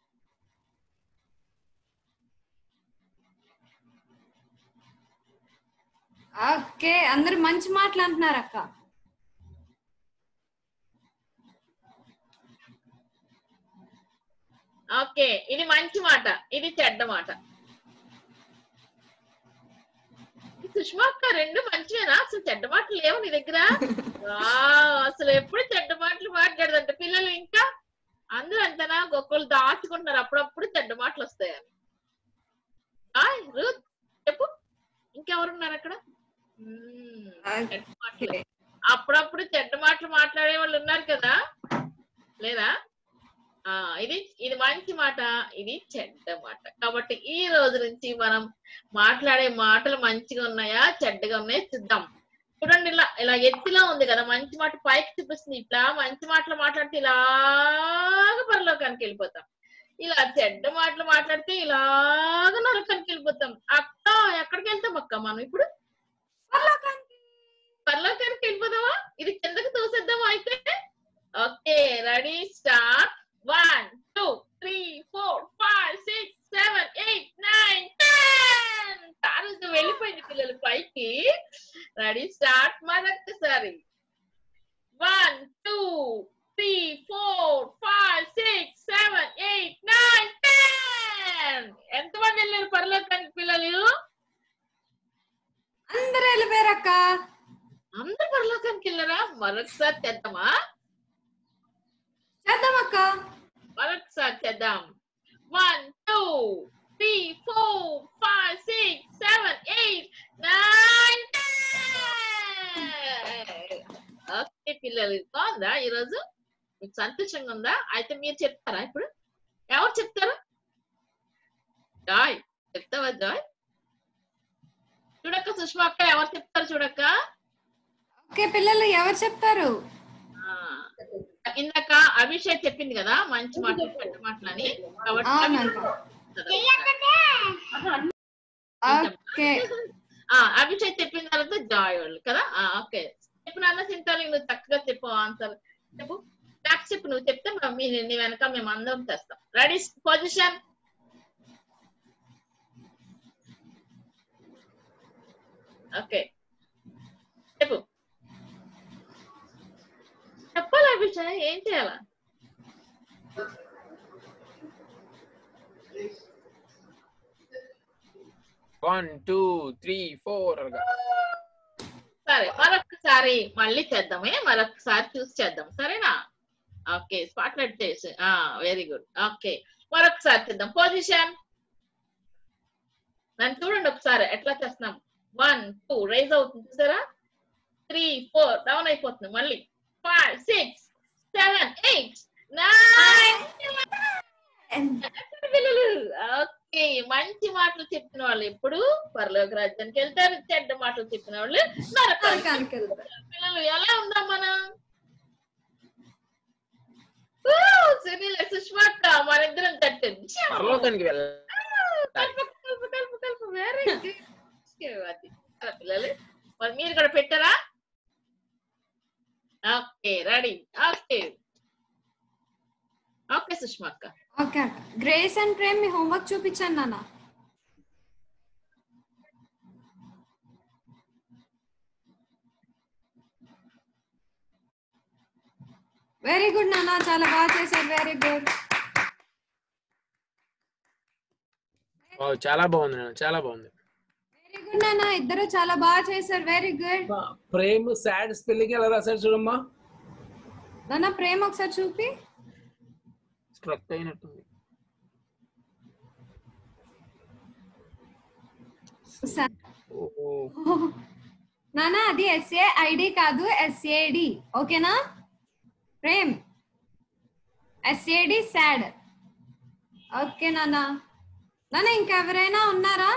ఓకే, అందరు మంచి మాటలు అంటున్నారు అక్క. ఓకే, ఇది మంచి మాట, ఇది చెడ్డ మాట. సుష్మా అక్క రెండు మంచివేనా? అసలు చెడ్డ మాటలు లేవు నీ దగ్గర? అసలు ఎప్పుడు చెడ్డ మాటలు మాట్లాడదంట పిల్లలు. ఇంకా అందరూ అంతనా? ఒక్కళ్ళు దాచుకుంటున్నారు, అప్పుడప్పుడు చెడ్డ మాటలు వస్తాయని. రూత్ చెప్పు, ఇంకెవరున్నారు అక్కడ? చెడ్డ మాటలు అప్పుడప్పుడు చెడ్డ మాటలు మాట్లాడే వాళ్ళు ఉన్నారు కదా, లేదా? ఆ ఇది ఇది మంచి మాట, ఇది చెడ్డ మాట. కాబట్టి ఈ రోజు నుంచి మనం మాట్లాడే మాటలు మంచిగా ఉన్నాయా చెడ్డగా ఉన్నాయా చూద్దాం. చూడండి, ఇలా ఇలా ఎత్తిలా ఉంది కదా, మంచి మాట పైకి చూపిస్తుంది. ఇట్లా మంచి మాటలు మాట్లాడితే ఇలాగ పరలోకానికి వెళ్ళిపోతాం. ఇలా చెడ్డ మాటలు మాట్లాడితే ఇలాగ నరకానికి వెళ్ళిపోతాం. అక్క ఎక్కడికి వెళ్తాం అక్క మనం ఇప్పుడు? పరలోకానికి. పరలోకానికి వెళ్ళిపోదామా? ఇది కిందకి తోసేద్దామా అయితే? Okay, ready, start. One, two, three, four, five, six, seven, eight, nine, ten. తారసు వెళ్ళిపోయింది పిల్లలు పైకి. Ready, start. మరొకసారి. One, two, three, four, five, six, seven, eight, nine, ten. ఎంతమంది వెళ్ళారు పరలోకానికి పిల్లలు? అందరూ వెళ్ళిపోయారు అక్క. అందరు పరలోకానికి వెళ్ళారా? మరొకసారి చేద్దామా? చేద్దాం అక్క, మరొకసారి చేద్దాం. One two three four five six seven eight nine okay పిల్లలు, బాగుందా ఈరోజు? మీకు సంతోషంగా ఉందా? అయితే మీరు చెప్తారా ఇప్పుడు? ఎవరు చెప్తారు? జాయ్ చెప్తావా? జాయ్ చూడక్క. సుష్మా అక్క ఎవరు చెప్తారు చూడక్క? ఓకే పిల్లలు, ఎవరు చెప్తారు? ఇందాక అభిషేక్ చెప్పింది కదా మంచి మాటలు చెడ్డ మాటలు అని. అభిషేక్ చెప్పిన తర్వాత జాయ్ వాళ్ళు కదా. ఓకే చెప్పు నాన్న సింతాలి, నువ్వు చక్కగా చెప్పు ఆన్సర్ చెప్పు. ఫ్యాక్ట్స్ చెప్పు, నువ్వు చెప్తే మీ నీ వెనక మేము అందరం చేస్తాం. Ready, position. ఓకే చెప్పు. చెప్పాలి అభిషేక్, ఏం చేయాలా? One two three four. సరే, మరొకసారి మళ్ళీ చేద్దామే, మరొకసారి చూసి చేద్దాం సరేనా? ఓకే, స్పాట్ లైట్ చేసి వెరీ గుడ్. ఓకే మరొకసారి చేద్దాం. పొజిషన్. నన్ను చూడండి ఒకసారి ఎట్లా చేస్తున్నాం. వన్ టూ రైజ్ అవుతుంది చూసారా? త్రీ ఫోర్ డౌన్ అయిపోతుంది. మళ్ళీ five six seven eight nine పిల్లలు. ఓకే, మంచి మాటలు చెప్పిన వాళ్ళు ఎప్పుడు పరలోక రాజ్యానికి వెళ్తారు, చెడ్డ మాటలు చెప్పిన వాళ్ళు నరకానికి వెళ్తారు. పిల్లలు ఎలా ఉందాం మనం? సునీల్ సుష్మాక్క మన ఇద్దరం తట్టండి. వెరీ గుడ్ పిల్లలు. మరి మీరు కూడా పెట్టారా? Okay ready. Okay okay Sushma అక్క. ఓకే అక్క. గ్రేస్ అండ్ ప్రేమ్ మీ హోంవర్క్ చూపించండి నాన్న. వెరీ గుడ్ నాన్న, చాలా బాగా చేశారు. Very good. చాలా బాగుంది నాన్న, చాలా బాగుంది. వెరీ గుడ్ నాన్న, ఇద్దరు చాలా బాగా చేశారు. Very good. Prem sad spelling ఎలా రాశారు చూడమ్మా. నాన్న ప్రేమ ఒకసారి చూపి. స్ట్రక్ అయినట్టుంది. నానా అది ఎస్ఏ ఐడి కాదు, ఎస్ఏడి. ఓకేనా ప్రేమ్? SAD sad. ఓకే నాన్న. నాన్న ఇంకెవరైనా ఉన్నారా?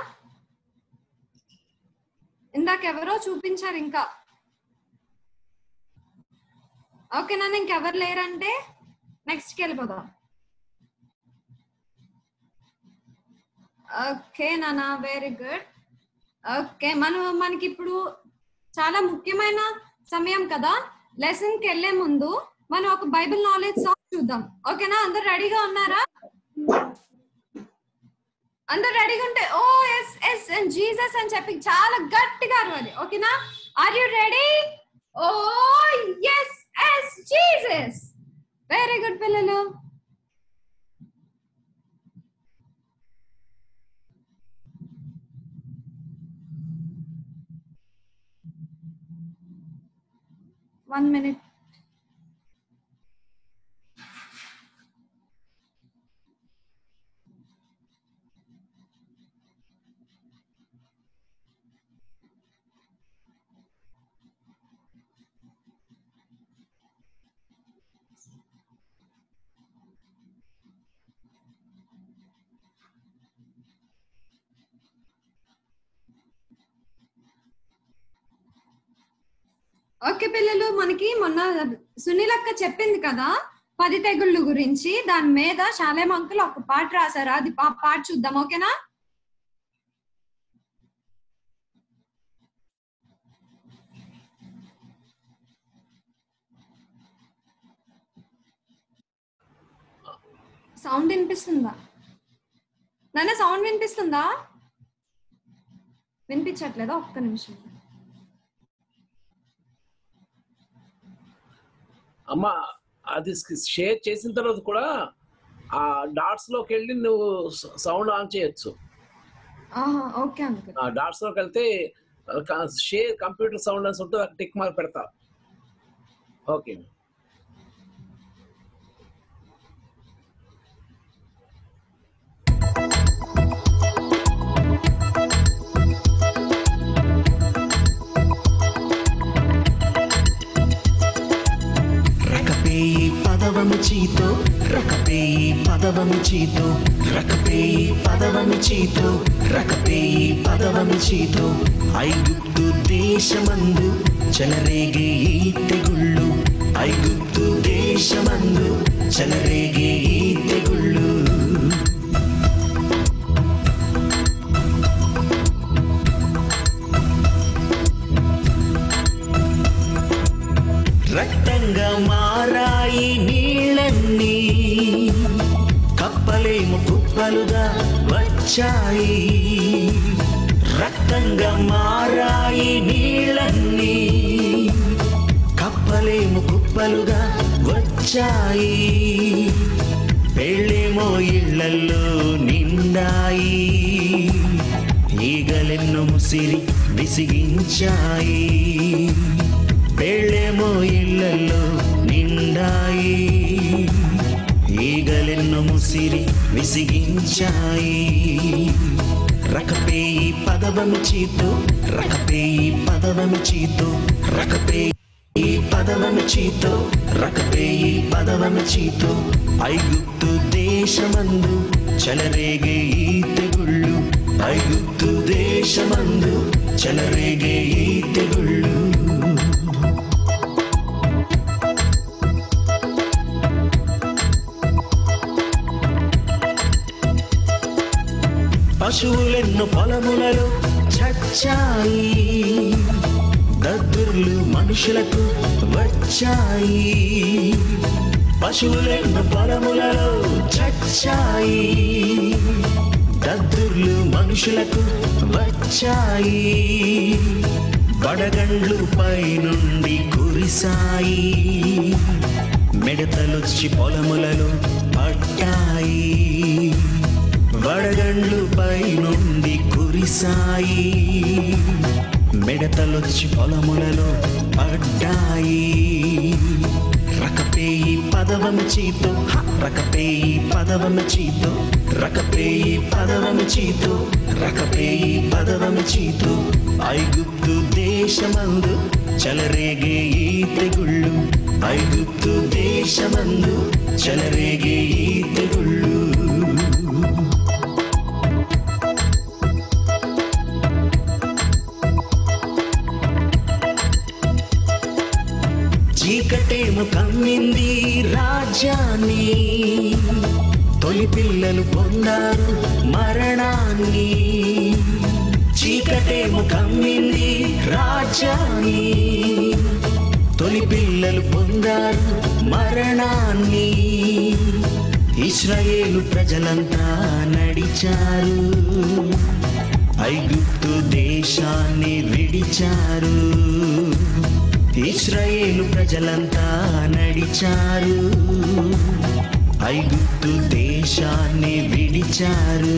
ఇందాక ఎవరో చూపించారు ఇంకా. ఓకే నాన్న ఇంకెవరు లేరంటే నెక్స్ట్కి వెళ్ళిపోదాం. ఓకే నాన్న వెరీ గుడ్. ఓకే మనం మనకి ఇప్పుడు చాలా ముఖ్యమైన సమయం కదా. లెసన్ కి వెళ్లే ముందు మనం ఒక బైబిల్ నాలెడ్జ్ సాంగ్ చూద్దాం. ఓకేనా? అందరు రెడీగా ఉన్నారా? అందరు రెడీగా ఉంటే oh yes yes and Jesus అని చెప్పి చాలా గట్టిగా అరవాలి. ఓకేనా? Are you ready? Oh yes yes Jesus. Very good పిల్లలు. One minute. ఓకే పిల్లలు, మనకి మొన్న సునీలక్క చెప్పింది కదా పది తెగుళ్ళు గురించి. దాని మీద శాలేం అంకుల్ ఒక పాట రాశారు. అది పాట చూద్దాం. ఓకేనా? సౌండ్ వినిపిస్తుందా నాన్న? సౌండ్ వినిపిస్తుందా? వినిపించట్లేదా? ఒక్క నిమిషం. అమ్మా అది షేర్ చేసిన తర్వాత కూడా ఆ డాట్స్ లోకి వెళ్ళి నువ్వు సౌండ్ ఆన్ చేయొచ్చు. Okay uncle. ఆ డాట్స్ లోకి వెళ్తే షేర్ కంప్యూటర్ సౌండ్ అని ఉంటుంది, టిక్ మార్క్ పెడతా. ఓకే. పదవముచితో రకపేయి పదవముచితో రకపేయి పదవముచితో రకపేయి పదవముచితో ఐగుప్తు దేశమందు చెలరేగే ఈ తెగుళ్ళు ఐగుప్తు దేశమందు చెలరేగే ఈ తెగుళ్ళు రక్తంగా మారాయి నీళ్ళన్నీ కప్పలేము కుప్పలుగా వచ్చాయి రక్తంగా మారాయి నీళ్ళన్నీ కప్పలేము కుప్పలుగా వచ్చాయి పెళ్ళేమో ఇళ్లల్లో నిండాయి ఈగలెన్నో ముసిరి విసిగించాయి పెళ్ళేమో ఇళ్లలో నిండాయి ఈగలెన్నో ముసిరి విసిగించాయి రకపేయి పదవముచితో రకపేయి పదవముచితో రకపేయి పదవముచితో రకపేయి పదవముచితో ఐగుప్తు దేశమందు చెలరేగే ఈ తెగుళ్ళు ఐగుప్తు దేశమందు చెలరేగే ఈ తెగుళ్ళు పశువులెన్నో పొలములలో చచ్చాయి దద్దుర్లు మనుషులకు వచ్చాయి పశువులెన్నో పొలములలో చచ్చాయి దద్దుర్లు మనుషులకు వచ్చాయి వడగండ్లు పై నుండి కురిసాయి మిడతలొచ్చి పొలములలో పట్టాయి వడగండ్లు పై నుండి కురిసాయి మిడతలొచ్చి పొలములలో పడ్డాయి రకపేయి పదవముచితో రకపేయి పదవముచితో రకపేయి పదవముచితో రకపేయి పదవముచితో ఐగుప్తు దేశమందు చెలరేగే ఈ తెగుళ్ళు ఐగుప్తు దేశమందు చెలరేగే ఈ తెగుళ్ళు చీకటేము కమ్మింది రాజ్యాన్ని తొలి పిల్లలు పొందారు మరణాన్ని చీకటేము కమ్మింది రాజ్యాన్ని తొలి పిల్లలు పొందారు మరణాన్ని ఇశ్రాయేలు ప్రజలంతా నడిచారు ఐగుప్తు దేశాన్ని విడిచారు ఇశ్రాయేలు ప్రజలంతా నడిచారు ఐగుప్తు దేశాన్ని విడిచారు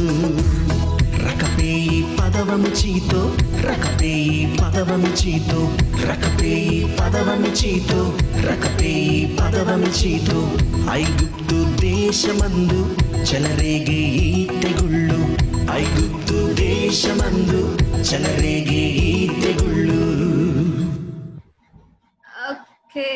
రకపేయి పదవముచితో రకపేయి పదవముచితో రకపేయి పదవముచితో రకపేయి పదవముచితో ఐగుప్తు దేశమందు చెలరేగే ఈ తెగుళ్ళు ఐగుప్తు దేశమందు చెలరేగే ఈ తెగుళ్ళు ఓకే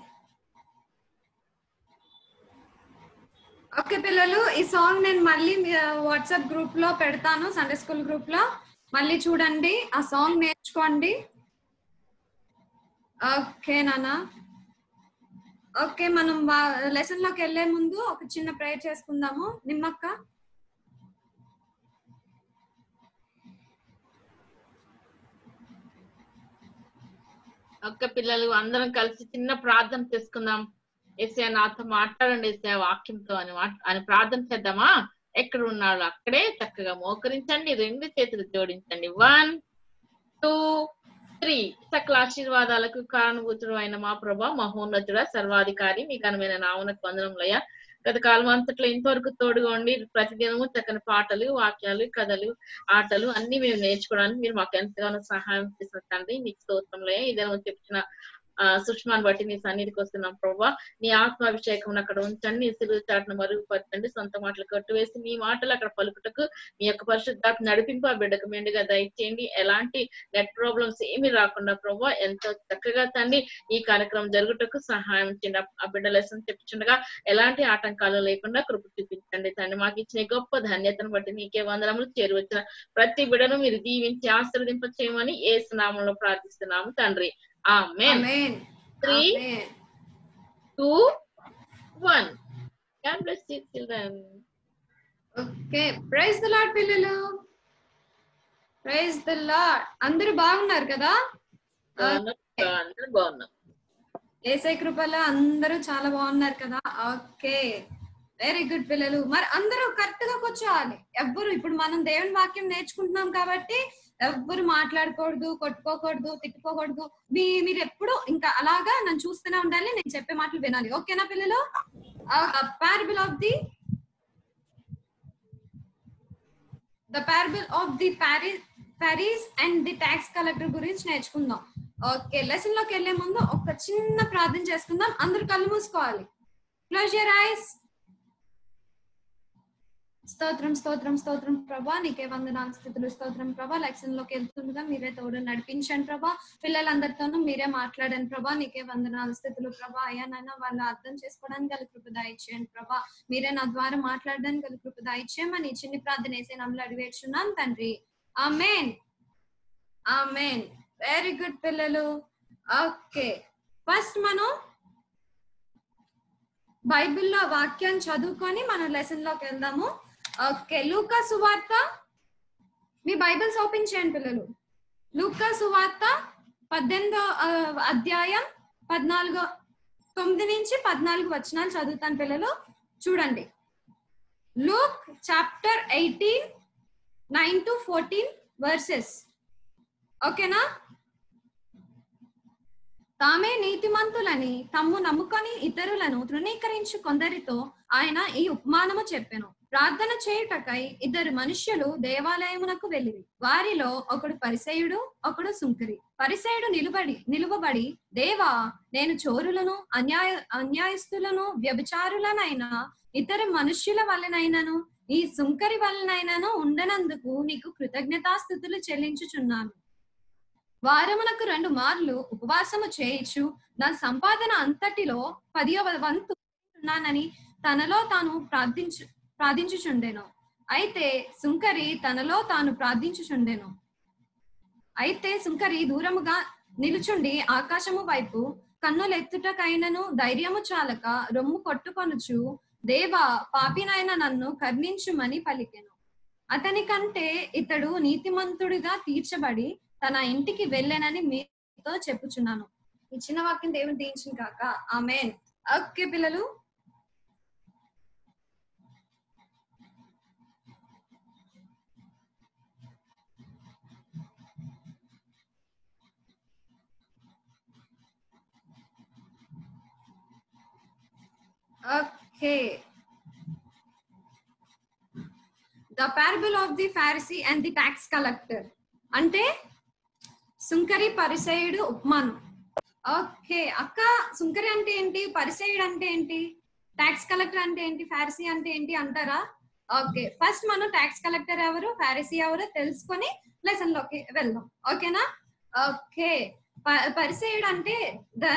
ఓకే పిల్లలు, ఈ సాంగ్ నేను మళ్ళీ వాట్సాప్ గ్రూప్ లో పెడతాను, సండే స్కూల్ గ్రూప్ లో. మళ్ళీ చూడండి, ఆ సాంగ్ నేర్చుకోండి. ఓకే నాన్న. ఓకే, మనం లెసన్ లోకి వెళ్లే ముందు ఒక చిన్న ప్రేయర్ చేసుకుందాము. నిమ్మక్క. ఒక్క పిల్లలు అందరం కలిసి చిన్న ప్రార్థన చేసుకుందాం. ఏసయ్య నాతో మాట్లాడండి ఏసయ్య వాక్యంతో అని అని ప్రార్థన చేద్దామా? ఎక్కడ ఉన్నాడు అక్కడే చక్కగా మోకరించండి, రెండు చేతులు జోడించండి. One two three. సకల ఆశీర్వాదాలకు కారణభూతుడు అయిన మా ప్రభా, మహోన్నతుడ, సర్వాధికారి, మీ ఘనమైన నామమునకు వందనములయ్యా. గత కాలం అంతట్లో ఇంతవరకు తోడుగా ఉండి ప్రతిదినము చక్కని పాటలు, వాక్యాలు, కథలు, ఆటలు అన్ని మేము నేర్చుకోవడానికి మీరు మాకు ఎంతగానో సహాయం చేసిన తండ్రి, మీకు స్తోత్రంలే. ఇదేమో చెప్పిన ఆ సుష్మాన్ బట్టి నీ సన్నిధికి వస్తున్నాం ప్రభా. నీ ఆత్మాభిషేకం అక్కడ ఉంచండి, నీ సిలువ చాటును మరుగుపరచండి, సొంత మాటలు కట్టువేసి మీ మాటలు అక్కడ పలుకుటకు మీ యొక్క పరిశుద్ధాత్మ నడిపింపు ఆ బిడ్డకు మెండుగా దయచేయండి. ఎలాంటి నెట్ ప్రాబ్లమ్స్ ఏమి రాకుండా ప్రభా ఎంతో చక్కగా తండ్రి ఈ కార్యక్రమం జరుగుటకు సహాయం చేయండి. ఆ బిడ్డ లెసన్ చెప్పుచుండగా ఎలాంటి ఆటంకాలు లేకుండా కృప చూపించండి తండ్రి. మాకు ఇచ్చిన గొప్ప ధన్యతను బట్టి నీకే వందనములు. చేరువచ్చిన ప్రతి బిడ్డను మీరు దీవించి ఆశీర్వదింప చేయమని యేసు నామములో ప్రార్థిస్తున్నాము తండ్రి. Amen. Amen. Three, Amen. two, one. God bless you, children. Okay. Praise the Lord, పిల్లలు. Praise the Lord. అందరూ బాగున్నారు కదా? అందరూ బాగున్నారు. యేసయ్య కృపలో అందరూ చాలా బాగున్నారు కదా? ఓకే, వెరీ గుడ్ పిల్లలు. మరి అందరూ కరెక్ట్ గా కూర్చోవాలి. ఎవ్వరు ఇప్పుడు మనం దేవుని వాక్యం నేర్చుకుంటున్నాం కాబట్టి ఎవ్వరు మాట్లాడకూడదు, కొట్టుకోకూడదు, తిట్టుకోకూడదు. మీ మీరు ఎప్పుడు ఇంకా అలాగా నన్ను చూస్తూనే ఉండాలి, నేను చెప్పే మాటలు వినాలి. ఓకేనా పిల్లలు? Parable of the the parable of the Pharisees and the tax collector గురించి నేర్చుకుందాం. ఓకే, లెసన్ లోకి వెళ్లే ముందు ఒక చిన్న ప్రార్థన చేసుకుందాం. అందరు కళ్ళు మూసుకోవాలి. Close your eyes. స్తోత్రం స్తోత్రం స్తోత్రం ప్రభా, నీకే వందనాలు స్థితులు. స్తోత్రం ప్రభా, లెసన్ లోకి వెళ్తుండగా మీరే తోడు నడిపించండి ప్రభా. పిల్లలందరితోనూ మీరే మాట్లాడండి ప్రభా. నీకే వందనాలు స్థితులు ప్రభా. అయ్యా నాన్న, వాళ్ళు అర్థం చేసుకోవడానికి గల కృప దయచేయండి ప్రభా. మీరే నా ద్వారా మాట్లాడడానికి గల కృప దయచేయమని చిన్ని ప్రార్థన వేసే నమ్మలు అడిగేస్తున్నాను తండ్రి. Amen amen. వెరీ గుడ్ పిల్లలు. ఓకే, ఫస్ట్ మనం బైబిల్లో వాక్యాన్ని చదువుకొని మనం లెసన్ లోకి వెళ్దాము. ఓకే, లూకా సువార్త, మీ బైబిల్స్ ఓపెన్ చేయండి పిల్లలు. లూకా సువార్త పద్దెనిమిదో అధ్యాయం పద్నాలుగో తొమ్మిది నుంచి పద్నాలుగు వచనాలు చదువుతాను పిల్లలు, చూడండి. Luke chapter eighteen nine to fourteen verses. ఓకేనా? తామే నీతిమంతులని తమ్ము నమ్ముకొని ఇతరులను తృణీకరించు కొందరితో ఆయన ఈ ఉపమానము చెప్పెను. ప్రార్థన చేయుటకై ఇద్దరు మనుష్యులు దేవాలయమునకు వెళ్ళిరి. వారిలో ఒకడు పరిసయుడు, ఒకడు సుంకరి. పరిసయుడు నిలబడి నిలువబడి దేవా, నేను చోరులను, అన్యాయ అన్యాయస్తులను, వ్యభిచారులనైనా ఇతర మనుష్యుల వలనైనను ఈ సుంకరి వలనైనను ఉండనందుకు నీకు కృతజ్ఞతాస్థుతులు చెల్లించుచున్నాను. వారమునకు రెండు మార్లు ఉపవాసము చేయించు నా సంపాదన అంతటిలో పదివ వంతు ఉన్నానని తనలో తాను ప్రార్థించు ప్రార్థించుచుండెను. అయితే సుంకరి తనలో తాను ప్రార్థించుచుండెను. అయితే సుంకరి దూరముగా నిలుచుండి ఆకాశము వైపు కన్నులెత్తుటకైనను ధైర్యము చాలక రొమ్ము కొట్టుకొనుచు దేవా, పాపినైన నన్ను కర్ణించుమని పలికెను. అతని కంటే ఇతడు నీతిమంతుడిగా తీర్చబడి తన ఇంటికి వెళ్ళానని మీతో చెప్పుచున్నాను. ఈ చిన్న వాక్యం దేవుని దీవించిన కాక ఆమేన్. ఓకే పిల్లలు, okay. The parable of the Pharisee and the tax collector అంటే సుంకరి పరిసయుడు ఉపమానం. ఓకే అక్క, సుంకరి అంటే ఏంటి, పరిసయుడు అంటే ఏంటి, ట్యాక్స్ కలెక్టర్ అంటే ఏంటి, ఫారిసీ అంటే ఏంటి అంటారా? ఓకే, ఫస్ట్ మనం ట్యాక్స్ కలెక్టర్ ఎవరు, ఫారిసీ ఎవరు తెలుసుకొని లెసన్ లోకి వెళ్దాం. ఓకేనా? ఓకే, పరిసయుడు అంటే ద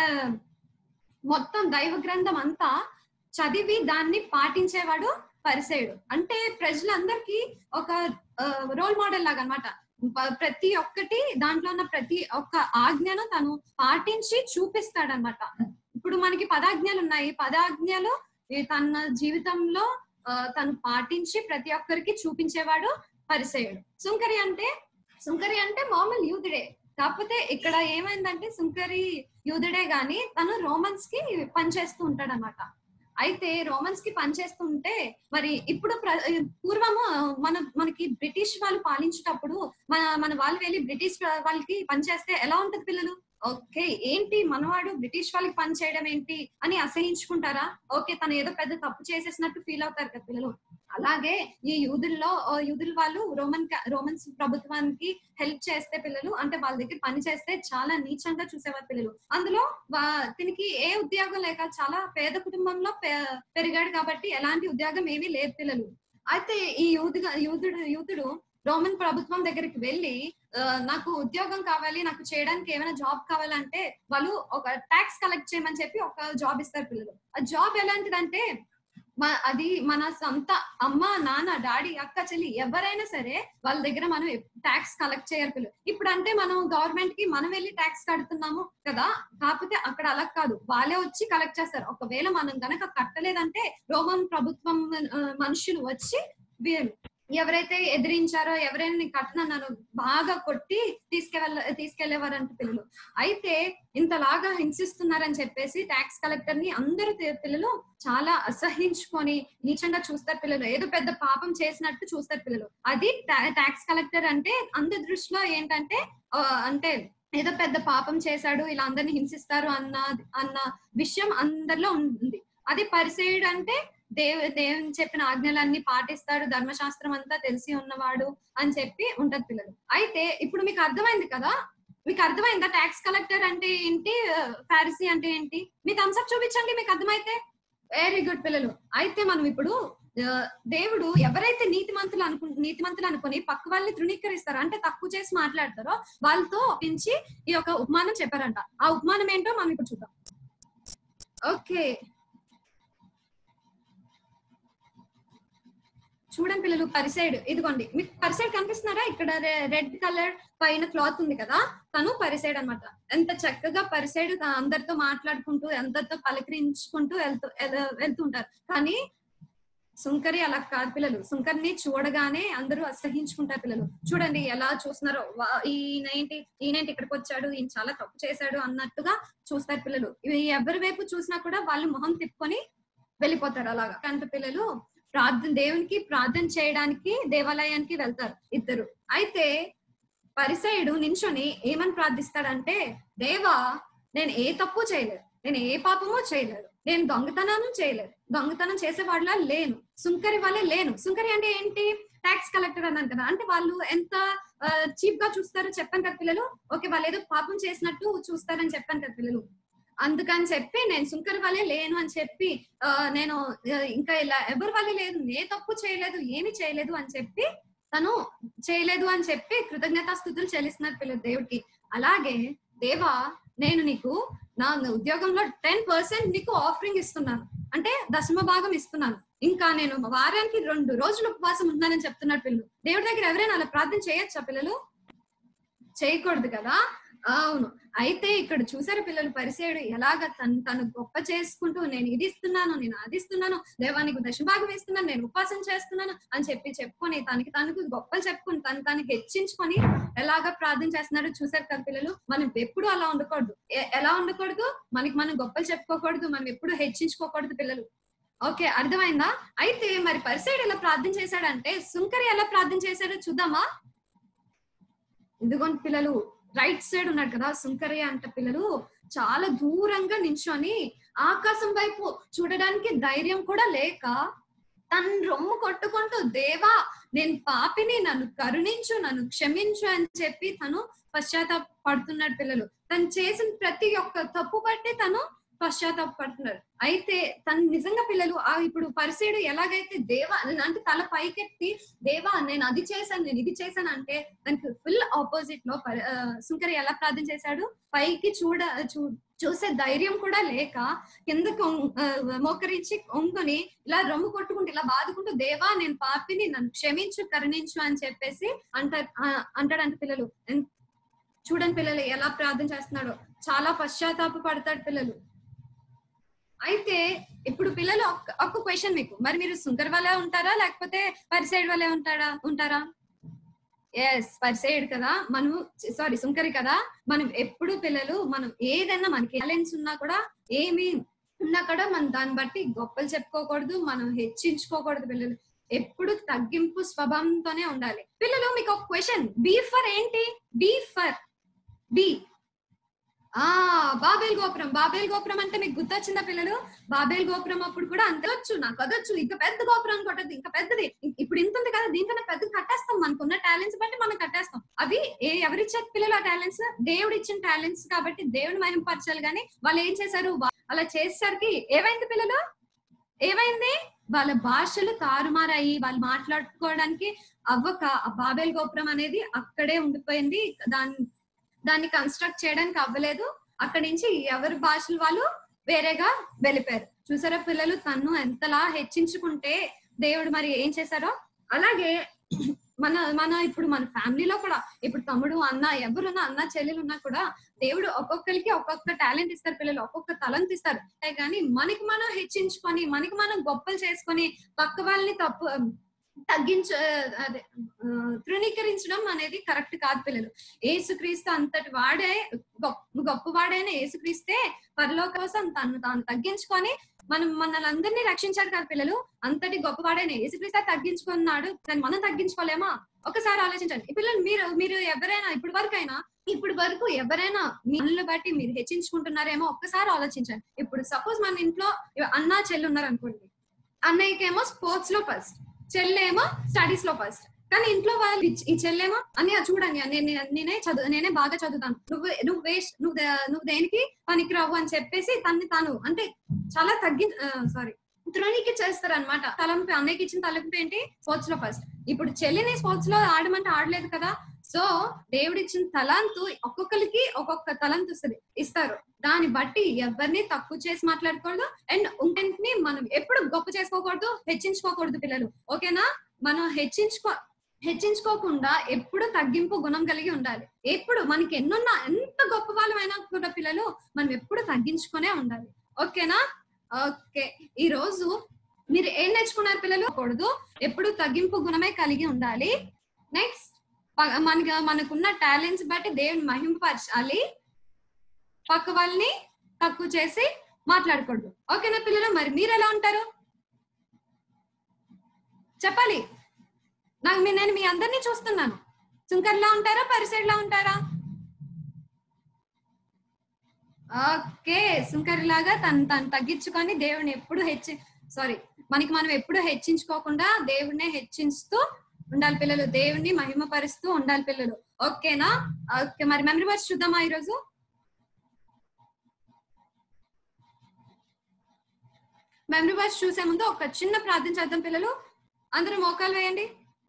మొత్తం దైవ గ్రంథం అంతా చదివి దాన్ని పాటించేవాడు పరిసయుడు. అంటే ప్రజలందరికీ ఒక రోల్ మోడల్ లాగా అన్నమాట. ప్రతి ఒక్కటి దాంట్లో ఉన్న ప్రతి ఒక్క ఆజ్ఞను తను పాటించి చూపిస్తాడనమాట. ఇప్పుడు మనకి పదాజ్ఞలు ఉన్నాయి, పదాజ్ఞలు తన జీవితంలో తను పాటించి ప్రతి ఒక్కరికి చూపించేవాడు పరిసయుడు. సుంకరి అంటే సుంకరి అంటే మామూలు యూదుడే, కాకపోతే ఇక్కడ ఏమైందంటే సుంకరి యూదుడే గాని తను రోమన్స్ కి పనిచేస్తూ ఉంటాడు అనమాట. అయితే రోమన్స్ కి పనిచేస్తుంటే మరి ఇప్పుడు పూర్వము మన మనకి బ్రిటిష్ వాళ్ళు పాలించేటప్పుడు మన మన వాళ్ళు వెళ్ళి బ్రిటిష్ వాళ్ళకి పనిచేస్తే ఎలా ఉంటది పిల్లలు? ఓకే, ఏంటి మనవాడు బ్రిటిష్ వాళ్ళకి పని చేయడం ఏంటి అని అసహించుకుంటారా? ఓకే, తను ఏదో పెద్ద తప్పు చేసేసినట్టు ఫీల్ అవుతారు కదా పిల్లలు. అలాగే ఈ యూదుల్లో యూదుల వాళ్ళు రోమన్ రోమన్స్ ప్రభుత్వానికి హెల్ప్ చేస్తే పిల్లలు, అంటే వాళ్ళ దగ్గర పని చేస్తే చాలా నీచంగా చూసేవారు పిల్లలు. అందులో దీనికి ఏ ఉద్యోగం లేక చాలా పేద కుటుంబంలో పెరిగాడు కాబట్టి ఎలాంటి ఉద్యోగం ఏమీ లేదు పిల్లలు. అయితే ఈ యూదుగా యూదుడు యూదుడు రోమన్ ప్రభుత్వం దగ్గరికి వెళ్ళి నాకు ఉద్యోగం కావాలి, నాకు చేయడానికి ఏమైనా జాబ్ కావాలంటే వాళ్ళు ఒక ట్యాక్స్ కలెక్ట్ చేయమని చెప్పి ఒక జాబ్ ఇస్తారు పిల్లలు. ఆ జాబ్ ఎలాంటిదంటే అది మన సొంత అమ్మ, నాన్న, డాడీ, అక్క, చెల్లి ఎవరైనా సరే వాళ్ళ దగ్గర మనం ట్యాక్స్ కలెక్ట్ చేయాలి పిల్లలు. ఇప్పుడు అంటే మనం గవర్నమెంట్ కి మనం వెళ్ళి ట్యాక్స్ కడుతున్నాము కదా, కాకపోతే అక్కడ అలా కాదు, వాళ్ళే వచ్చి కలెక్ట్ చేస్తారు. ఒకవేళ మనం గనక కట్టలేదంటే రోమన్ ప్రభుత్వం మనుషులు వచ్చి ఎవరైతే ఎదిరించారో ఎవరైనా నీకు కట్టనన్నారో బాగా కొట్టి తీసుకెళ్ళ తీసుకెళ్లేవారంట పిల్లలు. అయితే ఇంతలాగా హింసిస్తున్నారని చెప్పేసి ట్యాక్స్ కలెక్టర్ ని అందరూ పిల్లలు చాలా అసహించుకొని నీచంగా చూస్తారు పిల్లలు. ఏదో పెద్ద పాపం చేసినట్టు చూస్తారు పిల్లలు. అది ట్యాక్స్ కలెక్టర్ అంటే అందరి దృష్టిలో ఏంటంటే అంటే ఏదో పెద్ద పాపం చేశాడు, ఇలా అందరిని హింసిస్తారు అన్న అన్న విషయం అందరిలో ఉంది. అది పరిసయుడు అంటే దేవు దేవుని చెప్పిన ఆజ్ఞలన్నీ పాటిస్తాడు, ధర్మశాస్త్రం అంతా తెలిసి ఉన్నవాడు అని చెప్పి ఉంటది పిల్లలు. అయితే ఇప్పుడు మీకు అర్థమైంది కదా, మీకు అర్థమైందా ట్యాక్స్ కలెక్టర్ అంటే ఏంటి, ఫారిసీ అంటే ఏంటి? మీ థమ్స్ అప్ చూపించండి మీకు అర్థమైతే. వెరీ గుడ్ పిల్లలు. అయితే మనం ఇప్పుడు దేవుడు ఎవరైతే నీతిమంతులు అనుకు నీతిమంతులు అనుకుని పక్క వాళ్ళని తృణీకరిస్తారో అంటే తక్కువ చేసి మాట్లాడతారో వాళ్ళతో పెంచి ఈ యొక్క ఉపమానం చెప్పారంట. ఆ ఉపమానం ఏంటో మనం ఇప్పుడు చూద్దాం. ఓకే, చూడండి పిల్లలు, పరిసైడ్ ఇదిగోండి మీకు పరిసైడ్ కనిపిస్తున్నారా? ఇక్కడ రెడ్ కలర్ పైన క్లాత్ ఉంది కదా, తను పరిసైడ్ అనమాట. ఎంత చక్కగా పరిసైడ్ అందరితో మాట్లాడుకుంటూ అందరితో పలకరించుకుంటూ వెళ్తూ వెళ్తూ ఉంటారు. కానీ సుంకరి అలా కాదు పిల్లలు. సుంకరిని చూడగానే అందరూ అసహించుకుంటారు పిల్లలు. చూడండి ఎలా చూస్తున్నారో, ఈయనేంటి ఈయనేంటి ఇక్కడికి వచ్చాడు, ఈయన చాలా తప్పు చేశాడు అన్నట్టుగా చూస్తారు పిల్లలు. ఎవరి వైపు చూసినా కూడా వాళ్ళు మొహం తిప్పుకొని వెళ్ళిపోతారు. అలాగా కంట పిల్లలు ప్రార్థన దేవునికి ప్రార్థన చేయడానికి దేవాలయానికి వెళ్తారు ఇద్దరు. అయితే పరిసయుడు నించొని ఏమని ప్రార్థిస్తాడంటే, దేవా నేను ఏ తప్పు చేయలేదు, నేను ఏ పాపము చేయలేదు, నేను దొంగతనం చేయలేదు, దొంగతనం చేసే వాళ్ళ లేను, సుంకరి వాళ్ళే లేను. సుంకరి అంటే ఏంటి? ట్యాక్స్ కలెక్టర్ అన్నాను కదా, అంటే వాళ్ళు ఎంత చీప్ గా చూస్తారో చెప్పాను కదా పిల్లలు. ఓకే, వాళ్ళు ఏదో పాపం చేసినట్టు చూస్తారని చెప్పాను కదా పిల్లలు. అందుకని చెప్పి నేను సుంకరి వాళ్ళే లేను అని చెప్పి ఆ నేను ఇంకా ఇలా ఎవరి వాళ్ళే లేదు, ఏ తప్పు చేయలేదు, ఏమి చేయలేదు అని చెప్పి తను చేయలేదు అని చెప్పి కృతజ్ఞతాస్తుతులు చెల్లిస్తున్నారు పిల్లలు దేవుడికి. అలాగే దేవా, నేను నీకు నా ఉద్యోగంలో టెన్ పర్సెంట్ నీకు ఆఫరింగ్ ఇస్తున్నాను, అంటే దశమ భాగం ఇస్తున్నాను. ఇంకా నేను వారానికి రెండు రోజులు ఉపవాసం ఉన్నానని చెప్తున్నారు పిల్లలు. దేవుడి దగ్గర ఎవరైనా అలా ప్రార్థన చేయొచ్చా పిల్లలు? చేయకూడదు కదా. అవును. అయితే ఇక్కడ చూసారు పిల్లలు, పరిసేయుడు ఎలాగ తను తను గొప్ప చేసుకుంటూ నేను ఇది ఇస్తున్నాను, నేను అది ఇస్తున్నాను, దేవానికి దశభాగం ఇస్తున్నాను, నేను ఉపవాసం చేస్తున్నాను అని చెప్పి చెప్పుకొని తనకి తనకు గొప్పలు చెప్పుకొని తను తను హెచ్చించుకొని ఎలాగ ప్రార్థన చేస్తున్నాడో చూసారు కదా పిల్లలు. మనం ఎప్పుడు అలా ఉండకూడదు. ఎలా ఉండకూడదు? మనకి మనం గొప్పలు చెప్పుకోకూడదు, మనం ఎప్పుడు హెచ్చించుకోకూడదు పిల్లలు. ఓకే, అర్థమైందా? అయితే మరి పరిసేయుడు ఎలా ప్రార్థన చేశాడంటే సుంకరి ఎలా ప్రార్థన చేశాడో చూద్దామా? ఇదిగోండి పిల్లలు, రైట్ సైడ్ ఉన్నాడు కదా సుంకరి అంట పిల్లలు, చాలా దూరంగా నించొని ఆకాశం వైపు చూడడానికి ధైర్యం కూడా లేక తను రొమ్ము కొట్టుకుంటూ, దేవా నేను పాపిని, నన్ను కరుణించు, నన్ను క్షమించు అని చెప్పి తను పశ్చాత్తాప పడుతున్నాడు పిల్లలు. తను చేసిన ప్రతి ఒక్క తప్పు బట్టి తను పశ్చాత్తాప పడుతున్నారు. అయితే తను నిజంగా పిల్లలు ఆ ఇప్పుడు పరిసేయుడు ఎలాగైతే దేవా అంటే తల పైకెత్తి దేవా నేను అది చేశాను, నేను ఇది చేశాను అంటే దానికి ఫుల్ ఆపోజిట్ లో సుంకరి ఎలా ప్రార్థన చేశాడు? పైకి చూడ చూ చూసే ధైర్యం కూడా లేక కిందకు మోకరించి ఒంగుని ఇలా రొమ్ము కొట్టుకుంటూ ఇలా బాదుకుంటూ, దేవా నేను పాపిని, నన్ను క్షమించు, కరుణించు అని చెప్పేసి అంటారు అంటాడంట పిల్లలు. చూడండి పిల్లలు ఎలా ప్రార్థన చేస్తున్నాడో, చాలా పశ్చాత్తాప పడతాడు పిల్లలు. అయితే ఇప్పుడు పిల్లలు ఒక్క క్వశ్చన్ మీకు, మరి మీరు సుంకర్ వల్లే ఉంటారా లేకపోతే పరిసైడ్ వల్లే ఉంటారా ఉంటారా ఎస్, పరిసైడ్ కదా మనము, సారీ సుంకరి కదా. మనం ఎప్పుడు పిల్లలు మనం ఏదైనా మనకి టాలెంట్స్ ఉన్నా కూడా ఏమి ఉన్నా కూడా మనం దాన్ని బట్టి గొప్పలు చెప్పుకోకూడదు, మనం హెచ్చించుకోకూడదు పిల్లలు. ఎప్పుడు తగ్గింపు స్వభావంతోనే ఉండాలి పిల్లలు. మీకు ఒక క్వశ్చన్, బీ ఫర్ ఏంటి? బీ ఫర్ బి ఆ బాబేల్ గోపురం. బాబేల్ గోపురం అంటే మీకు గుర్తొచ్చిందా పిల్లలు? బాబేల్ గోపురం అప్పుడు కూడా అంతవచ్చు, నాకు అదొచ్చు, ఇంకా పెద్ద గోపురం కొట్టద్దు, ఇంకా పెద్దది, ఇప్పుడు ఇంత ఉంది కదా దీనికన్నా పెద్దది కట్టేస్తాం, మనకున్న టాలెంట్స్ బట్టి మనం కట్టేస్తాం. అవి ఎవరిచ్చారు పిల్లలు ఆ టాలెంట్స్? దేవుడు ఇచ్చిన టాలెంట్స్ కాబట్టి దేవుని మహిమపరచాలి. కానీ వాళ్ళు ఏం చేశారు? అలా చేసేసరికి ఏమైంది పిల్లలు? ఏమైంది? వాళ్ళ భాషలు తారుమారాయి, వాళ్ళు మాట్లాడుకోవడానికి అవ్వక ఆ బాబేల్ గోపురం అనేది అక్కడే ఉండిపోయింది. దాని దాన్ని కన్స్ట్రక్ట్ చేయడానికి అవ్వలేదు. అక్కడి నుంచి ఎవరి భాషలు వాళ్ళు వేరేగా వెళ్ళిపోయారు. చూసారా పిల్లలు, తను ఎంతలా హెచ్చించుకుంటే దేవుడు మరి ఏం చేశారో. అలాగే మన మన ఇప్పుడు మన ఫ్యామిలీలో కూడా ఇప్పుడు తమ్ముడు అన్న ఎవరున్నా, అన్న చెల్లెలు ఉన్నా కూడా దేవుడు ఒక్కొక్కరికి ఒక్కొక్క టాలెంట్ ఇస్తారు పిల్లలు, ఒక్కొక్క తలంత ఇస్తారు. కానీ మనకి మనం హెచ్చించుకొని మనకి మనం గొప్పలు చేసుకొని పక్క వాళ్ళని తప్పు తగ్గించ అదే తృణీకరించడం అనేది కరెక్ట్ కాదు పిల్లలు. ఏసుక్రీస్తు అంతటి వాడే గొప్ప గొప్పవాడైన ఏసుక్రీస్తే పరలోక కోసం తను తాను తగ్గించుకొని మనం మనల్ని రక్షించాడు కదా పిల్లలు. అంతటి గొప్పవాడైన ఏసుక్రీస్తే తగ్గించుకున్నాడు, కానీ మనం తగ్గించుకోలేమా? ఒకసారి ఆలోచించండి పిల్లలు. మీరు మీరు ఎవరైనా ఇప్పుడు వరకు అయినా ఇప్పుడు వరకు ఎవరైనా మీను బట్టి మీరు హెచ్చించుకుంటున్నారేమో ఒక్కసారి ఆలోచించండి. ఇప్పుడు సపోజ్ మన ఇంట్లో అన్న చెల్లి ఉన్నారు అనుకోండి, అన్నయ్యకేమో స్పోర్ట్స్ లో ఫస్ట్, చెల్లేమో స్టడీస్ లో ఫస్ట్. కానీ ఇంట్లో వాళ్ళు ఈ చెల్లేమో అన్నయ్య చూడండి నేనే చదువు నేనే బాగా చదువుతాను, నువ్వు నువ్వు వేస్ట్, నువ్వు నువ్వు దేనికి పనికిరావు అని చెప్పేసి తన్ని తాను అంటే చాలా తగ్గి సారీ తృణీకి చేస్తారు అనమాట. తలంపు అన్నయ్యకి ఇచ్చిన తలంపు ఏంటి? స్పోర్ట్స్ లో ఫస్ట్. ఇప్పుడు చెల్లిని స్పోర్ట్స్ లో ఆడమంటే ఆడలేదు కదా. సో దేవుడు ఇచ్చిన తలంతు ఒక్కొక్కరికి ఒక్కొక్క తలంతు వస్తుంది ఇస్తారు. దాన్ని బట్టి ఎవరిని తక్కువ చేసి మాట్లాడకూడదు. అండ్ ఇంకొంటిని మనం ఎప్పుడు గొప్ప చేసుకోకూడదు, హెచ్చించుకోకూడదు పిల్లలు. ఓకేనా? మనం హెచ్చించుకో హెచ్చించుకోకుండా ఎప్పుడు తగ్గింపు గుణం కలిగి ఉండాలి. ఎప్పుడు మనకి ఎన్నున్నా ఎంత గొప్ప వాళ్ళమైనా కూడా పిల్లలు మనం ఎప్పుడు తగ్గించుకునే ఉండాలి. ఓకేనా? ఓకే, ఈ రోజు మీరు ఏం నేర్చుకున్నారు పిల్లలు? కూడదు, ఎప్పుడు తగ్గింపు గుణమే కలిగి ఉండాలి. నెక్స్ట్ మనకి మనకున్న టాలెంట్స్ బట్టి దేవుని మహింపరచాలి, పక్క వాళ్ళని తక్కువ చేసి మాట్లాడకూడదు. ఓకేనా పిల్లలు? మరి మీరు ఎలా ఉంటారు చెప్పాలి నాకు. నేను మీ అందరినీ చూస్తున్నాను. సుంకర్లా ఉంటారా, పరిసైడ్లా ఉంటారా? ఓకే సుంకరి లాగా తను తను తగ్గించుకొని దేవుని ఎప్పుడు హెచ్చి సారీ మనకి మనం ఎప్పుడు హెచ్చించుకోకుండా దేవుడినే హెచ్చించుతూ ఉండాలి పిల్లలు, దేవుణ్ణి మహిమపరుస్తూ ఉండాలి పిల్లలు. ఓకేనా? ఓకే మరి మెమరీ వర్స్ చూద్దామా ఈరోజు? మెమరీ వర్స్ చూసే ముందు ఒక చిన్న ప్రార్థన చేద్దాం పిల్లలు. అందరూ మోకాలు వేయండి.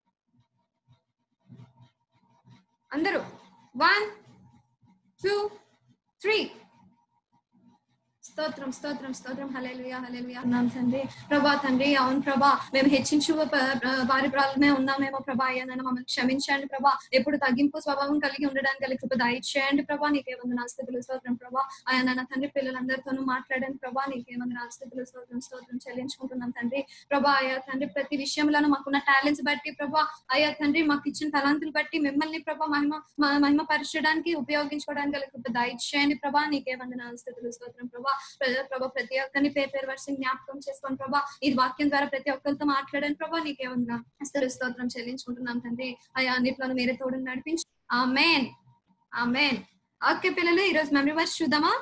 అందరూ వన్ టూ త్రీ. స్తోత్రం స్తోత్రం స్తోత్రం హల్లెలూయా హల్లెలూయా నామ తండ్రి. ప్రభా తండ్రి అవును ప్రభా మేము హెచ్చించు వారి ప్రాబ్లమే ఉన్నామేమో ప్రభా అయ్యా నన్ను మమ్మల్ని క్షమించండి ప్రభా. ఎప్పుడు తగ్గింపు స్వభావం కలిగి ఉండడానికి కలిగి కృప దయచేయండి ప్రభా. నీకే వందనాలు స్తుతులు స్తోత్రం ప్రభా. అయ్యా నాన్న తండ్రి పిల్లలందరితోనూ మాట్లాడండి ప్రభా. నీకే వందనాలు స్తుతులు స్తోత్రం స్తోత్రం చెల్లించుకుంటున్నాం తండ్రి. ప్రభా అయ్యా తండ్రి ప్రతి విషయంలోనూ మాకున్న టాలెంట్స్ బట్టి ప్రభా అయ్యా తండ్రి మాకు ఇచ్చిన తలాంతులు బట్టి మిమ్మల్ని ప్రభా మహిమ మహిమ పరచడానికి ఉపయోగించుకోవడానికి కలిగి కృప దయచేయండి ప్రభా. నీకే వందనాలు స్తుతులు స్తోత్రం ప్రభా. ప్రభా ప్రతి ఒక్కరిని పేరు పేరు వర్షం జ్ఞాపకం చేసుకోండి ప్రభా. ఈ వాక్యం ద్వారా ప్రతి ఒక్కరితో మాట్లాడండి ప్రభా. నీకేమన్నా స్తోత్రం చెల్లించుకుంటున్నాం తండ్రి. అయ్యా అన్నిట్లోనూ మీరే తోడు నడిపించి ఆమేన్ ఆమేన్. ఓకే పిల్లలు ఈరోజు మెమరీ వర్స్ చూద్దామా?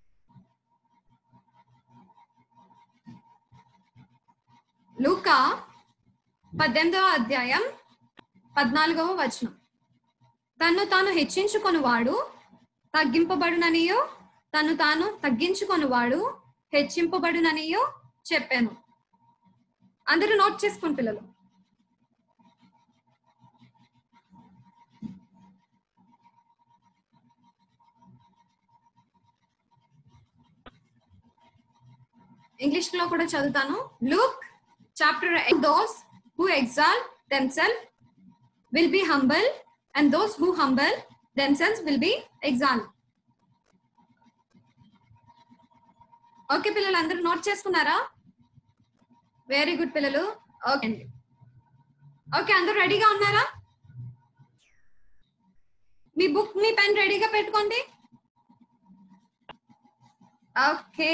లూకా పద్దెనిమిదవ అధ్యాయం పద్నాలుగవ వచనం. తను తాను హెచ్చించుకొని వాడు తగ్గింపబడుననియో తను తాను తగ్గించుకొని వాడు హెచ్చింపబడుననియో చెప్పాను. అందరూ నోట్ చేసుకోండి పిల్లలు. ఇంగ్లీష్ లో కూడా చదువుతాను. Luke chapter eight. Those who exalt themselves will be humble and those who humble themselves will be exalted. Okay పిల్లలు అందరూ నోట్ చేసుకున్నారా? వెరీ గుడ్ పిల్లలు. ఓకే అండి. ఓకే అందరూ రెడీగా ఉన్నారా? మీ బుక్ మీ పెన్ రెడీగా పెట్టుకోండి. Okay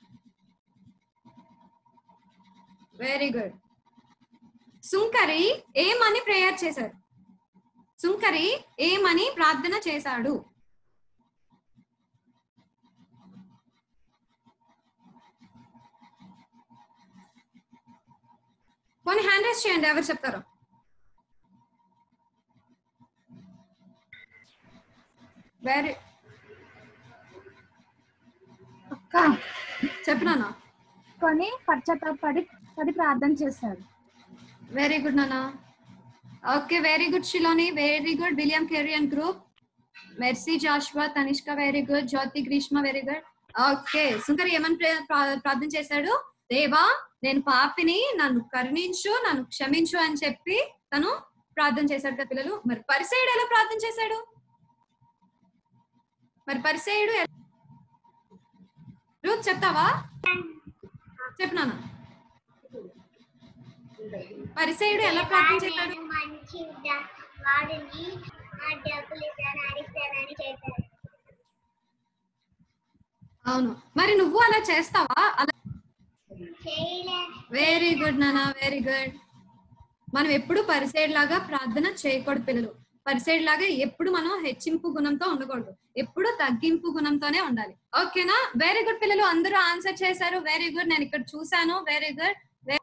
very good. సుంకరి ఏమని ప్రేయర్ చేశారు? సుంకరి ఏమని ప్రార్థన చేశాడు? కొన్ని హ్యాండ్ రైజ్ చేయండి ఎవరు చెప్తారో. వెరీ అక్క చెప్పినానా? కొని పశ్చాత్తాపడి పడి ప్రార్థన చేశాడు. వెరీ గుడ్ నానా. Okay very good Shiloni. Very good. William కెరియన్ group. Mercy Joshua Tanishka very good. Jyothi Greeshma very good. Okay సుంకరి ఏమని ప్రార్థన చేశాడు? దేవా నేను పాపిని, నన్ను కరుణించు, నన్ను క్షమించు అని చెప్పి తను ప్రార్థన చేశాడు కదా పిల్లలు. మరి పరిసేయుడు ఎలా ప్రార్థన చేశాడు? మరి పరిసేయుడు రూత్ చెప్తావా? చెప్పినానా? పరిసేయుడు ఎలా ప్రార్థన చేశాడు? అవును. మరి నువ్వు అలా చేస్తావా? అలా వెరీ గుడ్ నానా వెరీ గుడ్. మనం ఎప్పుడు పరిసేయుడు లాగా ప్రార్థన చేయకూడదు పిల్లలు. పరిసేయుడు లాగా ఎప్పుడు మనం హెచ్చింపు గుణంతో ఉండకూడదు, ఎప్పుడు తగ్గింపు గుణంతోనే ఉండాలి. ఓకేనా? వెరీ గుడ్ పిల్లలు అందరూ ఆన్సర్ చేశారు. Very good. నేను ఇక్కడ చూసాను. Very good.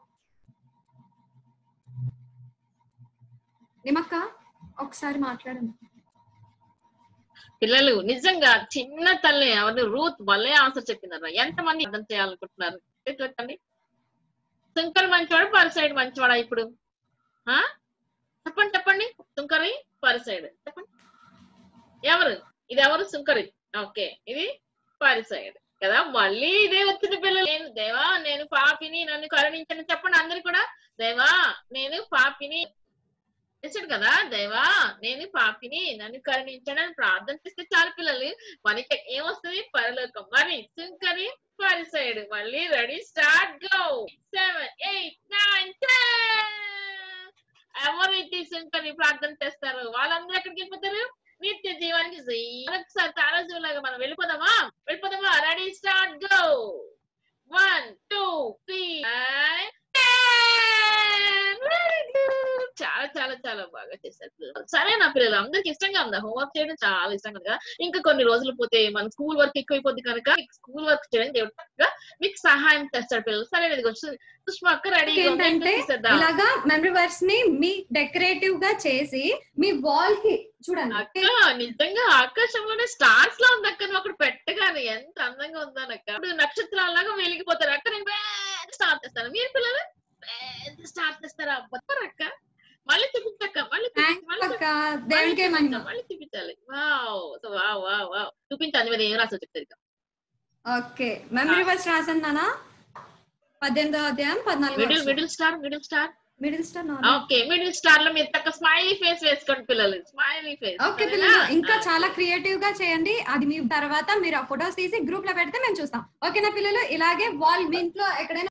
నిమక్క ఒకసారి మాట్లాడండి. పిల్లలు నిజంగా చిన్న తల్లి ఎవరు రూత్ భలే ఆన్సర్ చెప్పిందన్న. ఎంతమంది అర్థం చేయాలనుకుంటున్నారు? చెప్పండి. సుంకరి మంచివాడు, పరిసైడ్ మంచివాడా? ఇప్పుడు ఆ చెప్పండి చెప్పండి. సుంకరి పరిసైడ్ చెప్పండి. ఎవరు ఇది? ఎవరు సుంకరి? ఓకే ఇది పరిసైడ్ కదా. మళ్ళీ ఇదే వచ్చిన పిల్లలు. నేను దేవా నేను పాపిని, నన్ను కరుణించని చెప్పండి అందరు కూడా. దేవా నేను పాపిని చేశాడు కదా. దేవా నేను పాపిని, నన్ను కరుణించడని ప్రార్థన చేస్తే చాలు పిల్లలు. మనకి ఏమొస్తుంది? పరలోకం. మరి సుంకరి పరిసైడ్. మళ్ళీ ready start go. Seven eight nine ten. ఎవరైతే సుంకరి ప్రార్థన చేస్తారో వాళ్ళందరూ ఎక్కడికి వెళ్ళిపోతారు? నిత్య జీవానికి. ఒకసారి తారాజులాగా మనం వెళ్ళిపోదామా? వెళ్ళిపోదామా? Ready start go. One two three చాలా చాలా చాలా బాగా చేశారు పిల్లలు. సరేనా పిల్లలు? అందరికి ఇష్టంగా ఉందా? హోంవర్క్ చేయడం చాలా ఇష్టంగా ఉంది కదా. ఇంకా కొన్ని రోజులు పోతే మన స్కూల్ వర్క్ ఎక్కువైపోద్ది కనుక స్కూల్ వర్క్ చేయడం దేవుడు మీకు సహాయం చేస్తాడు పిల్లలు. సరే ఇది వచ్చింది సుష్మా అక్క రెడీగా ఏంటంటే ఇలాగా మెమరీ వర్డ్స్ ని మీ డెకరేటివ్ గా చేసి మీ వాల్ కి చూడండి. అక్క నిజంగా ఆకాశంలోనే స్టార్స్ లా ఉంది అక్క. నువ్వు అక్కడ పెట్టగానే ఎంత అందంగా ఉందానక్క. ఇప్పుడు నక్షత్రాలాగా వెలిగిపోతారు అక్క. నేను స్టార్ట్ చేస్తాను, మీరు పిల్లలు స్టార్ట్ చేస్తారా? అక్క మళ్ళీ చూపించక్క, మళ్ళీ మళ్ళీ చూపించాలి. వావ్ వావ్ వావ్ వావ్ చూపించాలి. మీరు ఏం రాసో చెప్తారు. ఓకే మెమరీ వర్డ్స్ రాసాను పద్దెనిమిదో అధ్యాయం పద్నాలుగు. Middle middle star middle star middle star okay middle star లో మీరు తక్కువ స్మైలీ ఫేస్ వేసుకోండి పిల్లలు. Smiley face. ఓకే పిల్లలు ఇంకా చాలా క్రియేటివ్ గా చేయండి. అది మీ తర్వాత మీరు ఆ ఫొటోస్ తీసి గ్రూప్ లో పెడితే మేము చూస్తాం. ఓకేనా పిల్లలు? ఇలాగే వాల్ మీ ఇంట్లో ఎక్కడైనా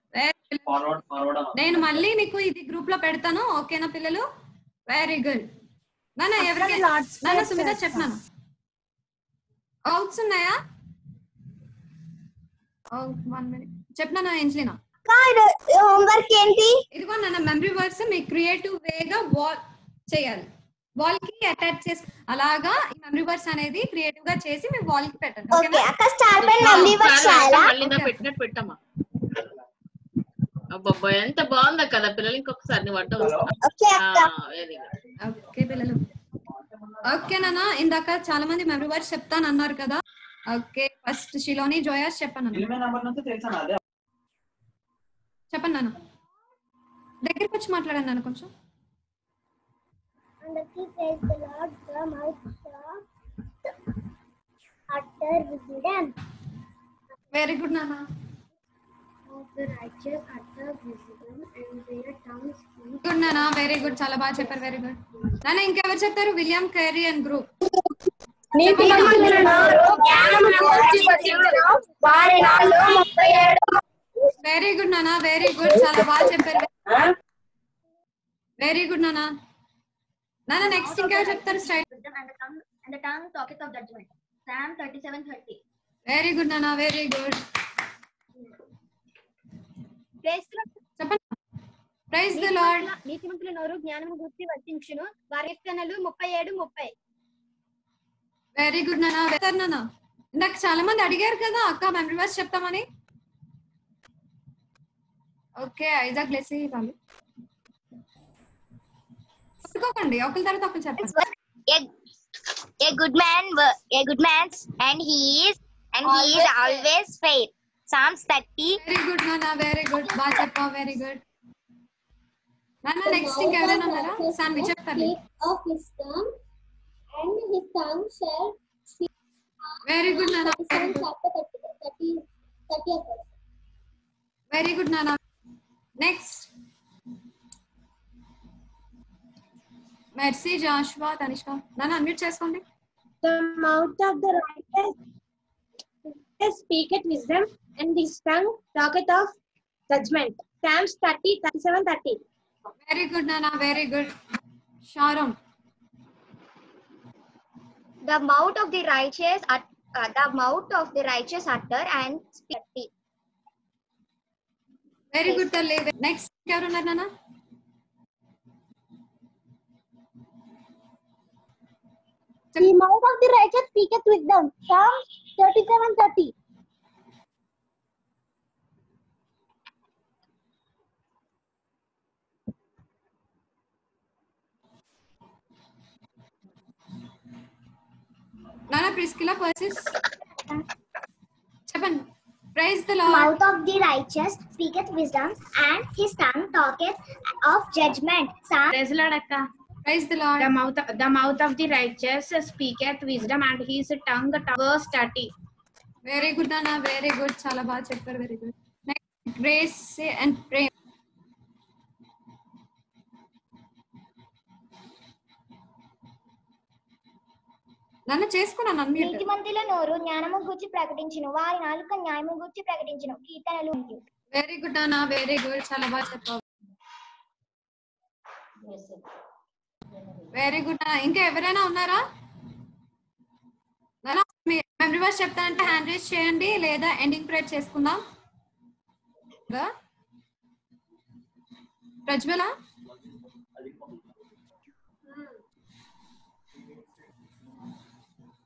నేను మళ్ళీ మీకు ఇది గ్రూప్ లో పెడతాను. ఓకేనా పిల్లలు? Very good. నాన్న ఎవరికి నాన్న సుమిత చెప్పినాను అవుట్స్ ఉన్నాయా? వన్ మినిట్ చెప్పినా ఎంజలినా హోంవర్క్ ఏంటి? ఇదిగో నాన్న మెమరీ వర్డ్స్ మీ క్రియేటివ్ వేగా వాల్ చేయాలి. వాల్ కి అటాచ్ చేసి అలాగా ఈ మెమరీ వర్డ్స్ అనేది క్రియేటివ్ గా చేసి మీ వాల్ కి పెట్టండి. ఓకే అక్క స్టార్ పై మెమరీ వర్డ్స్ చేయాలా? మళ్ళీ నా పెట్టినట్టు పెట్టమ్మా. అబ్బబ్బా ఎంత బాగుందా కదా పిల్లలు. ఇంకొకసారి నీ వంట వెరీ గుడ్. ఓకే పిల్లలు ఓకే నాన్న ఇందాక చాలా మంది మెమరీ వర్డ్స్ చెప్తాను అన్నారు కదా. ఓకే ఫస్ట్ షిలోని జోయాస్ చెప్పండి చెప్పండి నాన్న. దగ్గరికి వచ్చి మాట్లాడండి నాన్న కొంచెం. వెరీ గుడ్ నాన్న. గుడ్ నాన్న వెరీ గుడ్ చాలా బాగా చెప్పారు. వెరీ గుడ్ నాన్న. ఇంకెవరు చెప్తారు? William Carey and group. Very good నాన్న వెరీ గుడ్ చాలా బాగా చెప్పారు. వెరీ గుడ్ నాన్న. నాన్న నెక్స్ట్ ఇంకెవరు చెప్తారు? స్టైల్ వెరీ గుడ్ నాన్న వెరీ గుడ్. చెప్పండి. Praise the Lord. నీతిమంతుల నోరు జ్ఞానము గురించి వర్తించును, వారి కీర్తనలు ముప్పై ఏడు ముప్పై. వెరీ గుడ్ నాన్న. నాన్న ఇందాక చాలా మంది అడిగారు కదా అక్క మెమరీ వర్డ్స్ చెప్తామని. ఓకే ఐజాక్ లెస్లీ వాళ్ళు ఒప్పుకోకండి ఒకరి తర్వాత ఒకరు చెప్పండి. A good man, a good man, and he is, and he is always fair. Psalms thirty. Very good, Nana. Very good. బాగా చెప్పావు. Very good. Nana next ఇంకెవరైనా ఉన్నారా? శాండ్విచ్ చెప్పండి. Of wisdom, and his tongue shall speak. Very good, Nana. Very good. thirty, thirty. Very good, Nana. Next. Mercy, Joshua, Tanishka. Nana unmute చేసుకోండి. The mouth of the righteous speaketh wisdom, and his tongue talketh of judgment. Psalms thirty, thirty-seven, thirty. Very good, Nana. Very good. Sharon. The mouth of the righteous, uh, the mouth of the righteous utter and speak. Very good, Talli. Next, ఎవరు ఉన్నారు నాన్న? The mouth of the righteous speaketh wisdom. Psalms thirty-seven, thirty. Nana Priscilla Persis. చెప్పండి. Praise the Lord. Mouth of the righteous speaketh wisdom, and his tongue talketh of judgment. Praise the Lord, akka. Praise the Lord. The mouth, the mouth of the righteous speaketh wisdom, and his tongue verse thirty. Very good, Nana. Very good. చాలా బాగా చెప్పారు. Very good. Next, grace and pray. నన్ను చేసుకున్నాను అన్మ్యూట్. నీతిమంతుల నోరు జ్ఞానము గురించి ప్రకటించును, వారి నాలుక న్యాయము గురించి ప్రకటించును. కీర్తనలు. వెరీ గుడ్ అన్నా. Very good. చాలా బాగా చెప్పావు. వెరీ గుడ్ అన్నా. ఇంకా ఎవరైనా ఉన్నారా? మెమరీ వర్స్ చెప్తానంటే హ్యాండ్ రేస్ చేయండి, లేదా ఎండింగ్ ప్రేయర్ చేసుకుందాం. ప్రజ్వల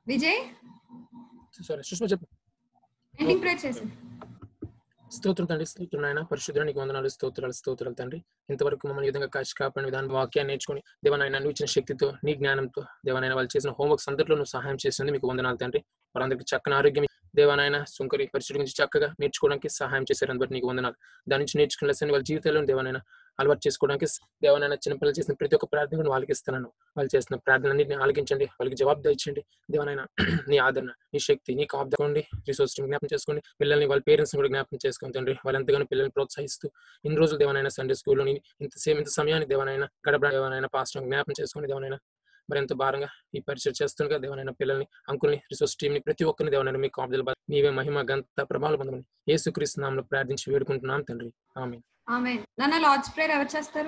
విజయ్ సారీ సుష్మా చెప్పు. ఎండింగ్ ప్రేయర్ చేసి. స్తోత్రం తండ్రి, స్తోత్రం నాయన, పరిశుద్ధుడా నీకు వందనాలు, స్తోత్రాలు స్తోత్రాలు తండ్రి. ఇంతవరకు మమ్మల్ని ఈ విధంగా కాచి కాపాడిన విధానం వాక్యాన్ని నేర్చుకుని దేవనాయన నువ్వు ఇచ్చిన శక్తితో నీ జ్ఞానంతో దేవనాయన వాళ్ళు చేసిన హోంవర్క్స్ అందరిలో నువ్వు సహాయం చేసింది మీకు వందనాలు తండ్రి. వారందరికీ చక్కని ఆరోగ్యం దేవనాయన సుంకరి పరిశుద్ధి గురించి చక్కగా నేర్చుకోవడానికి సహాయం చేశారని బట్టి నీకు వందనాలు. దాని నుంచి నేర్చుకున్న లెసన్ వాళ్ళ జీవితాల్లో దేవనాయన అలవాటు చేసుకోవడానికి దేవనాయన చిన్నపిల్లలు చేసిన ప్రతి ఒక్క ప్రార్థన వాళ్ళకి ఇస్తున్నాను. వాళ్ళు చేసిన ప్రార్థనలన్నింటినీ ఆలకించండి, వాళ్ళకి జవాబు దయచండి దేవనాయన. నీ ఆదరణ, నీ శక్తి, నీ కాపుకోండి. రిసోర్స్ జ్ఞాపకం చేసుకోండి. పిల్లల్ని వాళ్ళ పేరెంట్స్ కూడా జ్ఞాపకం చేసుకోండి తండ్రి. వాళ్ళు ఎంతగానో పిల్లల్ని ప్రోత్సహిస్తూ ఇన్ని రోజులు దేవనాయన సండే స్కూల్లో ఇంత సేమ్ ఇంత సమయాన్ని దేవనాయన గడప దేవనాయన పాస్టర్ జ్ఞాపకం చేసుకోండి దేవనాయన. మరి ఎంత భారంగా ఈ పరిచయం చేస్తుండగా దేవనాయన పిల్లల్ని అంకుల్ని రిసోర్స్ టీమ్ ని ప్రతి ఒక్కరిని దేవనాయన మీ కాపుదల నీవే మహిమ గంత ప్రభావం పొందమని యేసుక్రీస్తు నామములో ప్రార్థించి వేడుకుంటున్నాం తండ్రి. ఆమేన్. ఆమేన్. నాన్న లార్డ్స్ ప్రేయర్ ఎవరు చేస్తారు?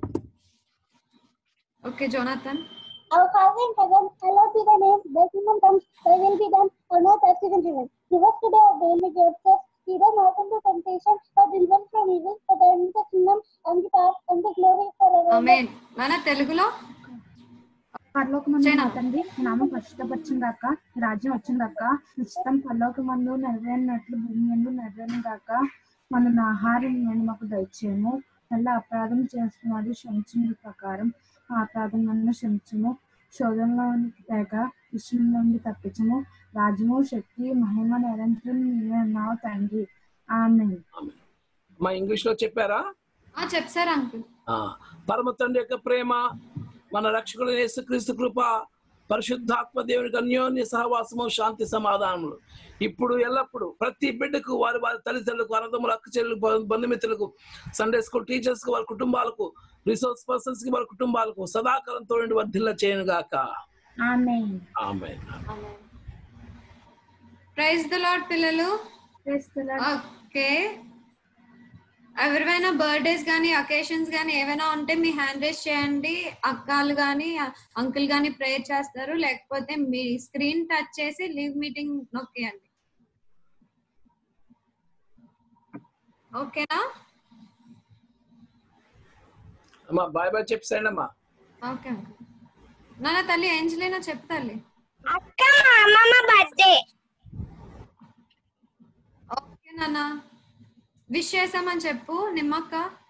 Okay Jonathan. Our Father in heaven, hallowed be thy name, thy kingdom come, thy will be done on earth as it is in heaven. Give us today our daily bread, lead us not into temptation, but deliver us from evil, for thine is the kingdom and the power and the glory forever. Amen. నాన్న తెలుగులో పరలోకమందు తండ్రి నామం పరిశుద్ధపరచును గాక, రాజ్యం వచ్చును గాక, ఇష్టం పరలోకమందు నెరవేరినట్లు భూమి యందు నెరవేరును గాక. మన ఆహారం నేను మాకు దయచేయము, మళ్ళీ అపరాధం చేస్తున్నది క్షమించిన ప్రకారం ఆ అపరాధం నన్ను క్షమించము, శోధనలోనికి లేక ఇష్టం నుండి తప్పించము. రాజ్యము శక్తి మహిమ నిరంతరం నీవే ఉన్నావు తండ్రి. ఆమేన్. మా ఇంగ్లీష్ లో చెప్పారా? చెప్తారా అంకుల్? పరమ తండ్రి యొక్క ప్రేమ, మన రక్షకుడు యేసుక్రీస్తు కృప, పరిశుద్ధాత్మ దేవునికి అన్యోన్య సహవాసము, శాంతి సమాధానములు ఇప్పుడు ఎల్లప్పుడు ప్రతి బిడ్డకు వారి వారి తల్లిదండ్రులకు, అన్నదమ్ములు, అక్క చెల్లెలకు, బంధుమిత్రులకు, సండే స్కూల్ టీచర్స్ కు, వారి కుటుంబాలకు, రిసోర్స్ పర్సన్స్ కి, వారి కుటుంబాలకు సదాకాలంతో వర్ధిల్ల చేయను గాక. Amen. Amen. Praise the Lord పిల్లలు. Praise the lord. ఓకే, ఎవరివైనా బర్త్డేస్ కానీ అకేషన్స్ కానీ ఏమైనా ఉంటే మీ హ్యాండ్ రైజ్ చేయండి. అక్కలు కానీ అంకుల్ కానీ ప్రేయర్ చేస్తారు, లేకపోతే మీ స్క్రీన్ టచ్ చేసి లీవ్ మీటింగ్ నొక్కియండి. ఓకేనా? అమ్మా బాయ్ బాయ్ చెప్పేయండి అమ్మా. Okay uncle. నాన్న తల్లి ఏంజలీనా చెప్పు తల్లి. అక్క అమ్మమ్మ బర్త్డే. ఓకే నాన్న విష్ చేసామని చెప్పు నిమ్మక్క.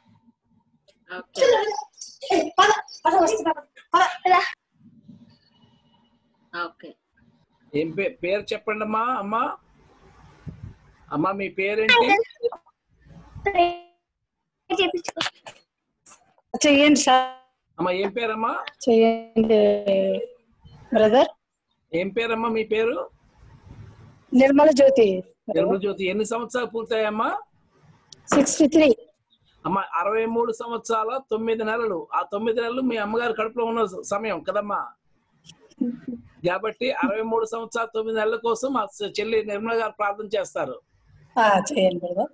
ఏం పేరు చెప్పండి అమ్మా. అమ్మా అమ్మా మీ పేరేంటి? చెయ్యండి సార్. అమ్మా ఏం పేరమ్మా? చెయ్యండి బ్రదర్. ఏం పేరమ్మా మీ పేరు? నిర్మల జ్యోతి. నిర్మల జ్యోతి. ఎన్ని సంవత్సరాలు పూర్తయ్యమ్మా? Sixty three. అమ్మా అరవై మూడు సంవత్సరాల తొమ్మిది నెలలు. ఆ తొమ్మిది నెలలు మీ అమ్మగారు కడుపులో ఉన్న సమయం కదమ్మా. కాబట్టి అరవై మూడు సంవత్సరాల తొమ్మిది నెలల కోసం మా చెల్లి నిర్మల గారు ప్రార్థన చేస్తారు. చేయండి బ్రదర్.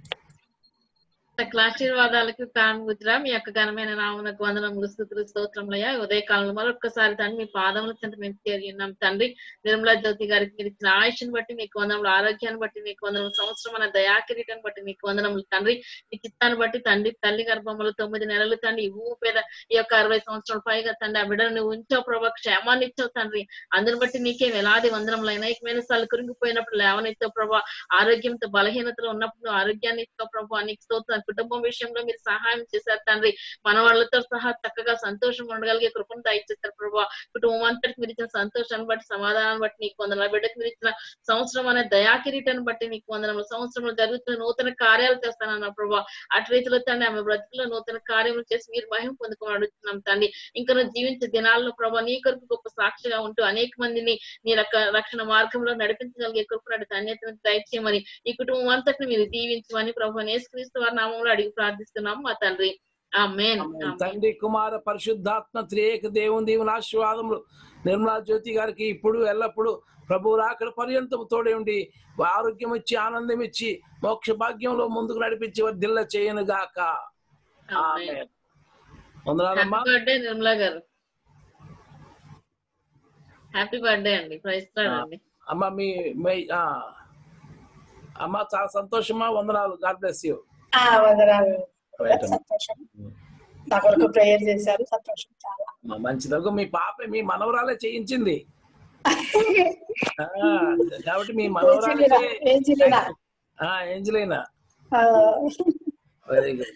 ఆశీర్వాదాలకు కానుగుజరా మీ యొక్క ఘనమైన నామమునకు వందనములు, స్తుతులు, స్తోత్రములయ్యా. ఉదయ కాలంలో మరొకసారి తండ్రి మీ పాదముల చెంత మేము చేరి ఉన్నాం తండ్రి. నిర్మలా జ్యోతి గారికి మీరు ఇచ్చిన ఆయుష్ని బట్టి మీకు వందనములు, ఆరోగ్యాన్ని బట్టి మీకు వందనములు, సంవత్సరం అనే దయాకిరీటాన్ని బట్టి మీకు వందనములు తండ్రి. మీ చిత్తాన్ని బట్టి తండ్రి తల్లి గర్భములు తొమ్మిది నెలలు తండ్రి ఊ పేద ఈ యొక్క అరవై సంవత్సరాల పైగా తండ్రి ఆ బిడ్డను నువ్వు ఉంచావు ప్రభావ, క్షేమాన్ని ఇచ్చావు తండ్రి. అందుని బట్టి నీకే వేలాది వందనములు. అనేకమైన సార్లు కురింగిపోయినప్పుడు లేవనెత్తావు ప్రభావ, ఆరోగ్యంతో బలహీనతలో ఉన్నప్పుడు ఆరోగ్యాన్ని ఇచ్చావు ప్రభావ. నీకు స్తోత్రం. కుటుంబం విషయంలో మీరు సహాయం చేశారు తండ్రి. మన వాళ్ళతో సహా చక్కగా సంతోషం ఉండగలిగే కృపను దయచేస్తారు ప్రభావ. కుటుంబం అంతటికి మీరు ఇచ్చిన సంతోషాన్ని బట్టి, సమాధానాన్ని బట్టి నీకు వందనాలు. బిడ్డకు మీరు ఇచ్చిన సంవత్సరం అనే దయాకిరీటాన్ని బట్టి నీకు వందనములు. సంవత్సరంలో జరుగుతున్న నూతన కార్యాలు చేస్తానన్న ప్రభావ. అటు రీతిలో తండ్రి ఆమె బ్రతుకులో నూతన కార్యములు చేసి మీరు మహిమ పొందుకొని అడుగుతున్నాం తండ్రి. ఇంకా జీవించే దినాల్లో ప్రభావ నీ కొరకు గొప్ప సాక్షిగా ఉంటూ అనేక మందిని నీ రక్షణ మార్గంలో నడిపించగలిగే కృపను ధన్యతను దయచేయమని, ఈ కుటుంబం అంతటిని మీరు దీవించమని ప్రభావ యేసుక్రీస్తు వారి నామములో అడిగి ప్రార్థిస్తున్నాం మా తండ్రి. ఆమేన్. తండ్రి కుమార పరిశుద్ధాత్మ త్రియేక దేవుని దీవెన ఆశీర్వాదములు నిర్మలా జ్యోతి గారికి ఇప్పుడు ఎల్లప్పుడు ప్రభు రాకడ పర్యంతం తోడే ఉండి ఆరోగ్యం ఇచ్చి ఆనందం ఇచ్చి మోక్ష భాగ్యంలో ముందుకు నడిపించి వర్ధిల్ల చేయను గాక. ఆమేన్. వందనాలమ్మా. హ్యాపీ బర్త్డే నిర్మలా గారు. హ్యాపీ బర్త్డే అండి. ప్రైజ్ లార్డ్ అండి. అమ్మా మీ అమ్మా చాలా సంతోషమా. వందనాలు. God bless you. వందనాలు. సంతోషం. నా కొరకు ప్రేయర్ చేశారు. సంతోషం చాలా. మంచిదగు. మీ పాప మీ మనవరాలే చేయించింది. కాబట్టి మీ మనవరాలే ఏంజలీనా. Very good.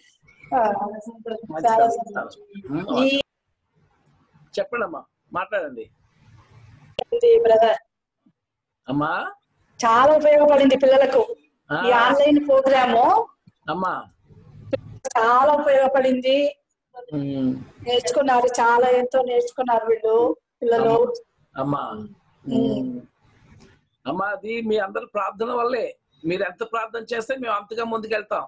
చెప్పండి అమ్మా, మాట్లాడండి బ్రదర్. అమ్మా చాలా ఉపయోగపడింది పిల్లలకు ఈ ఆన్లైన్ ప్రోగ్రాము. అమ్మా చాలా ఉపయోగపడింది, నేర్చుకున్నారు, చాలా ఎంతో నేర్చుకున్నారు వీళ్ళు పిల్లలు. అమ్మా అమ్మా అది మీ అందరి ప్రార్థన వల్లే. మీరు ఎంత ప్రార్థన చేస్తే మేము అంతగా ముందుకెళ్తాం.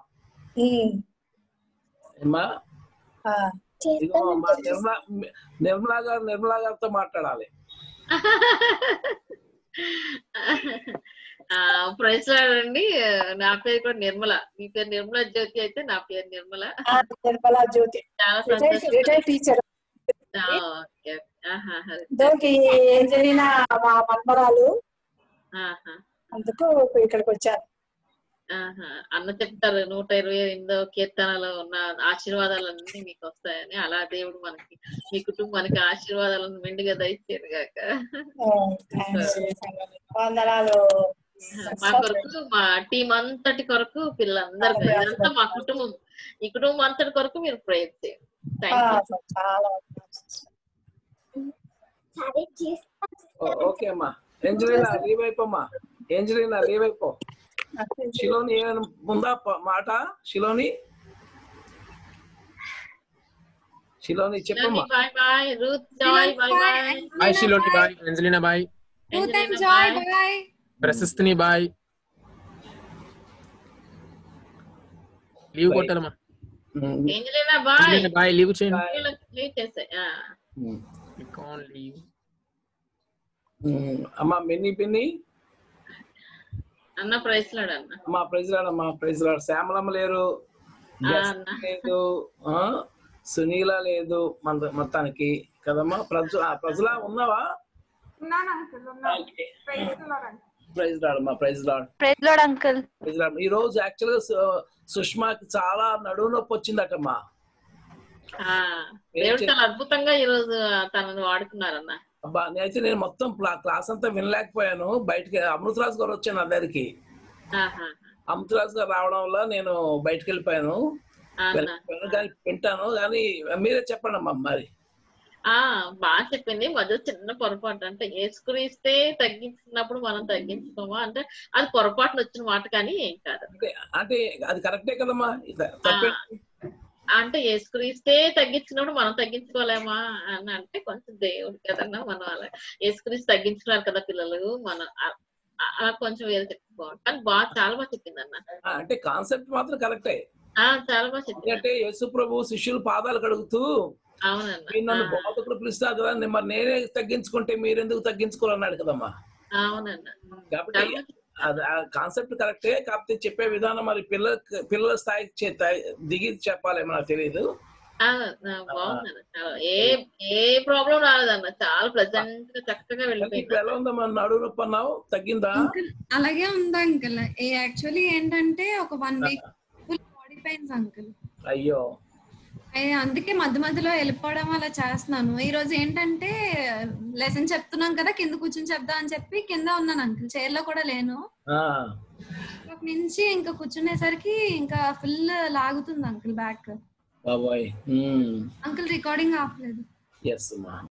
అమ్మా ఇదిగో మా నిర్మలా నిర్మలా గారు నిర్మలా గారితో మాట్లాడాలి. ప్రైజ్ లాడండి. నా పేరు కూడా నిర్మల. మీ పేరు నిర్మలా జ్యోతి అయితే నా పేరు నిర్మల. నిర్మలా జ్యోతి చాలా రిటైర్డ్ టీచర్. ఏంజలీనా మా మన్మరాలు, అందుకు ఇక్కడికి వచ్చారు. అన్న చెప్తారు నూట ఇరవై ఎనిమిదో కీర్తనలో ఉన్న ఆశీర్వాదాలన్నీ మీకు వస్తాయని. అలా దేవుడు మనకి మీ కుటుంబానికి ఆశీర్వాదాలను మెండుగా దయచేరు గాక. మా కొరకు, మా టీం అంతటి కొరకు, పిల్లలందరికీ, ఇదంతా మా కుటుంబం, ఈ కుటుంబం అంతటి కొరకు మీరు ప్రేయర్ చేయండి. ఓకే అమ్మా. ఏంజలీనా లీవ్ అయిపోమ్మా. ఏంజలీనా లీవ్ అయిపో. శిలోని ఏమైనా ఉందా మాట? శిలోని శిలోని చెప్పమ్మా. Bye bye. Ruth Joy bye bye. Bye Shiloni bye. Angelina bye. Ruth and Joy bye. ప్రశస్తిని బాయ్. లీవ్ కొట్టాలమ్మా. Angelina bye. బాయ్ లీవ్ చేయండి. లీవ్ చేసే లీవ్. అమ్మా మిన్ని పిన్ని అన్న ప్రైజ్ లాడ్ అన్న. అమ్మా ప్రైజ్ లాడ్ అమ్మా. Praise Lord. శ్యామలమ్మ లేరు, లేదు, సునీల లేదు మన మొత్తానికి కదమ్మా. ప్రజ ప్రజల ఉన్నావా? ప్రైజ్ లాడ్ అమ్మా. Praise Lord. Praise Lord uncle. Praise Lord. ఈ రోజు యాక్చువల్ గా సుష్మాకి చాలా నడువు నొప్పి వచ్చిందటమ్మా. దేవుడు చాలా అద్భుతంగా ఈ రోజు తనని వాడుకున్నారన్న. అబ్బా నేనైతే నేను మొత్తం క్లాస్ అంతా వినలేకపోయాను. బయటకి అమృతరాజు గారు వచ్చాను నా దగ్గరికి. అమృతరాజు గారు రావడం వల్ల నేను బయటకు వెళ్ళిపోయాను. కానీ వింటాను, కానీ మీరే చెప్పండి అమ్మా. మరి ఆ బాగా చెప్పింది. మధ్య చిన్న పొరపాటు అంటే యేసుక్రీస్తే తగ్గించుకున్నప్పుడు మనం తగ్గించుకోమా అంటే అది పొరపాటున వచ్చిన మాట, కానీ ఏం కాదు. అంటే అది కరెక్టే కదమ్మా. అంటే యేసుక్రీస్తే తగ్గించినప్పుడు మనం తగ్గించుకోలేమా అని అంటే కొంచెం దేవుడు కదన్నా. మనం అలా యేసుక్రీస్తు తగ్గించుకున్నారు కదా పిల్లలు, మనం అలా కొంచెం వేరే చెప్పుకోవాలి. కానీ బాగా చాలా బాగా చెప్పింది అన్న. అంటే కాన్సెప్ట్ మాత్రం కరెక్టే. చాలా బాగా చెప్పింది. అంటే యేసు ప్రభు శిష్యులు పాదాలు కడుగుతూ నన్ను బోధకుడు పిలుస్తారు కదా, మరి నేనే తగ్గించుకుంటే మీరెందుకు తగ్గించుకోవాలన్నాడు కదమ్మా. అవునన్నా. కాబట్టి అది కాన్సెప్ట్ కరెక్టే, కాకపోతే చెప్పే విధానం మరి పిల్లల పిల్లల స్థాయికి దిగి చెప్పాలేమో నాకు తెలియదు. ఏ ఏ ప్రాబ్లం రాలేదన్న. చాలా ప్రెసెంట్ గా చక్కగా వెళ్ళిపోయింది. ఎలా ఉందమ్మా? నడువు నొప్పి అన్నావు, తగ్గిందా? అలాగే ఉందా అంకుల్? యాక్చువల్లీ ఏంటంటే ఒక one week full body pains uncle. అయ్యో. అందుకే మధ్య మధ్యలో వెళ్ళిపోవడం అలా చేస్తున్నాను. ఈ రోజు ఏంటంటే లెసన్ చెప్తున్నాం కదా, కింద కూర్చొని చెప్దా అని చెప్పి కింద ఉన్నాను అంకుల్. చైర్ లో కూడా లేను. నుంచి ఇంకా కూర్చునేసరికి ఇంకా ఫుల్ లాగుతుంది అంకుల్ బ్యాక్. బాబాయ్ అంకుల్ రికార్డింగ్ ఆపలేదు. ఎస్ అమ్మా.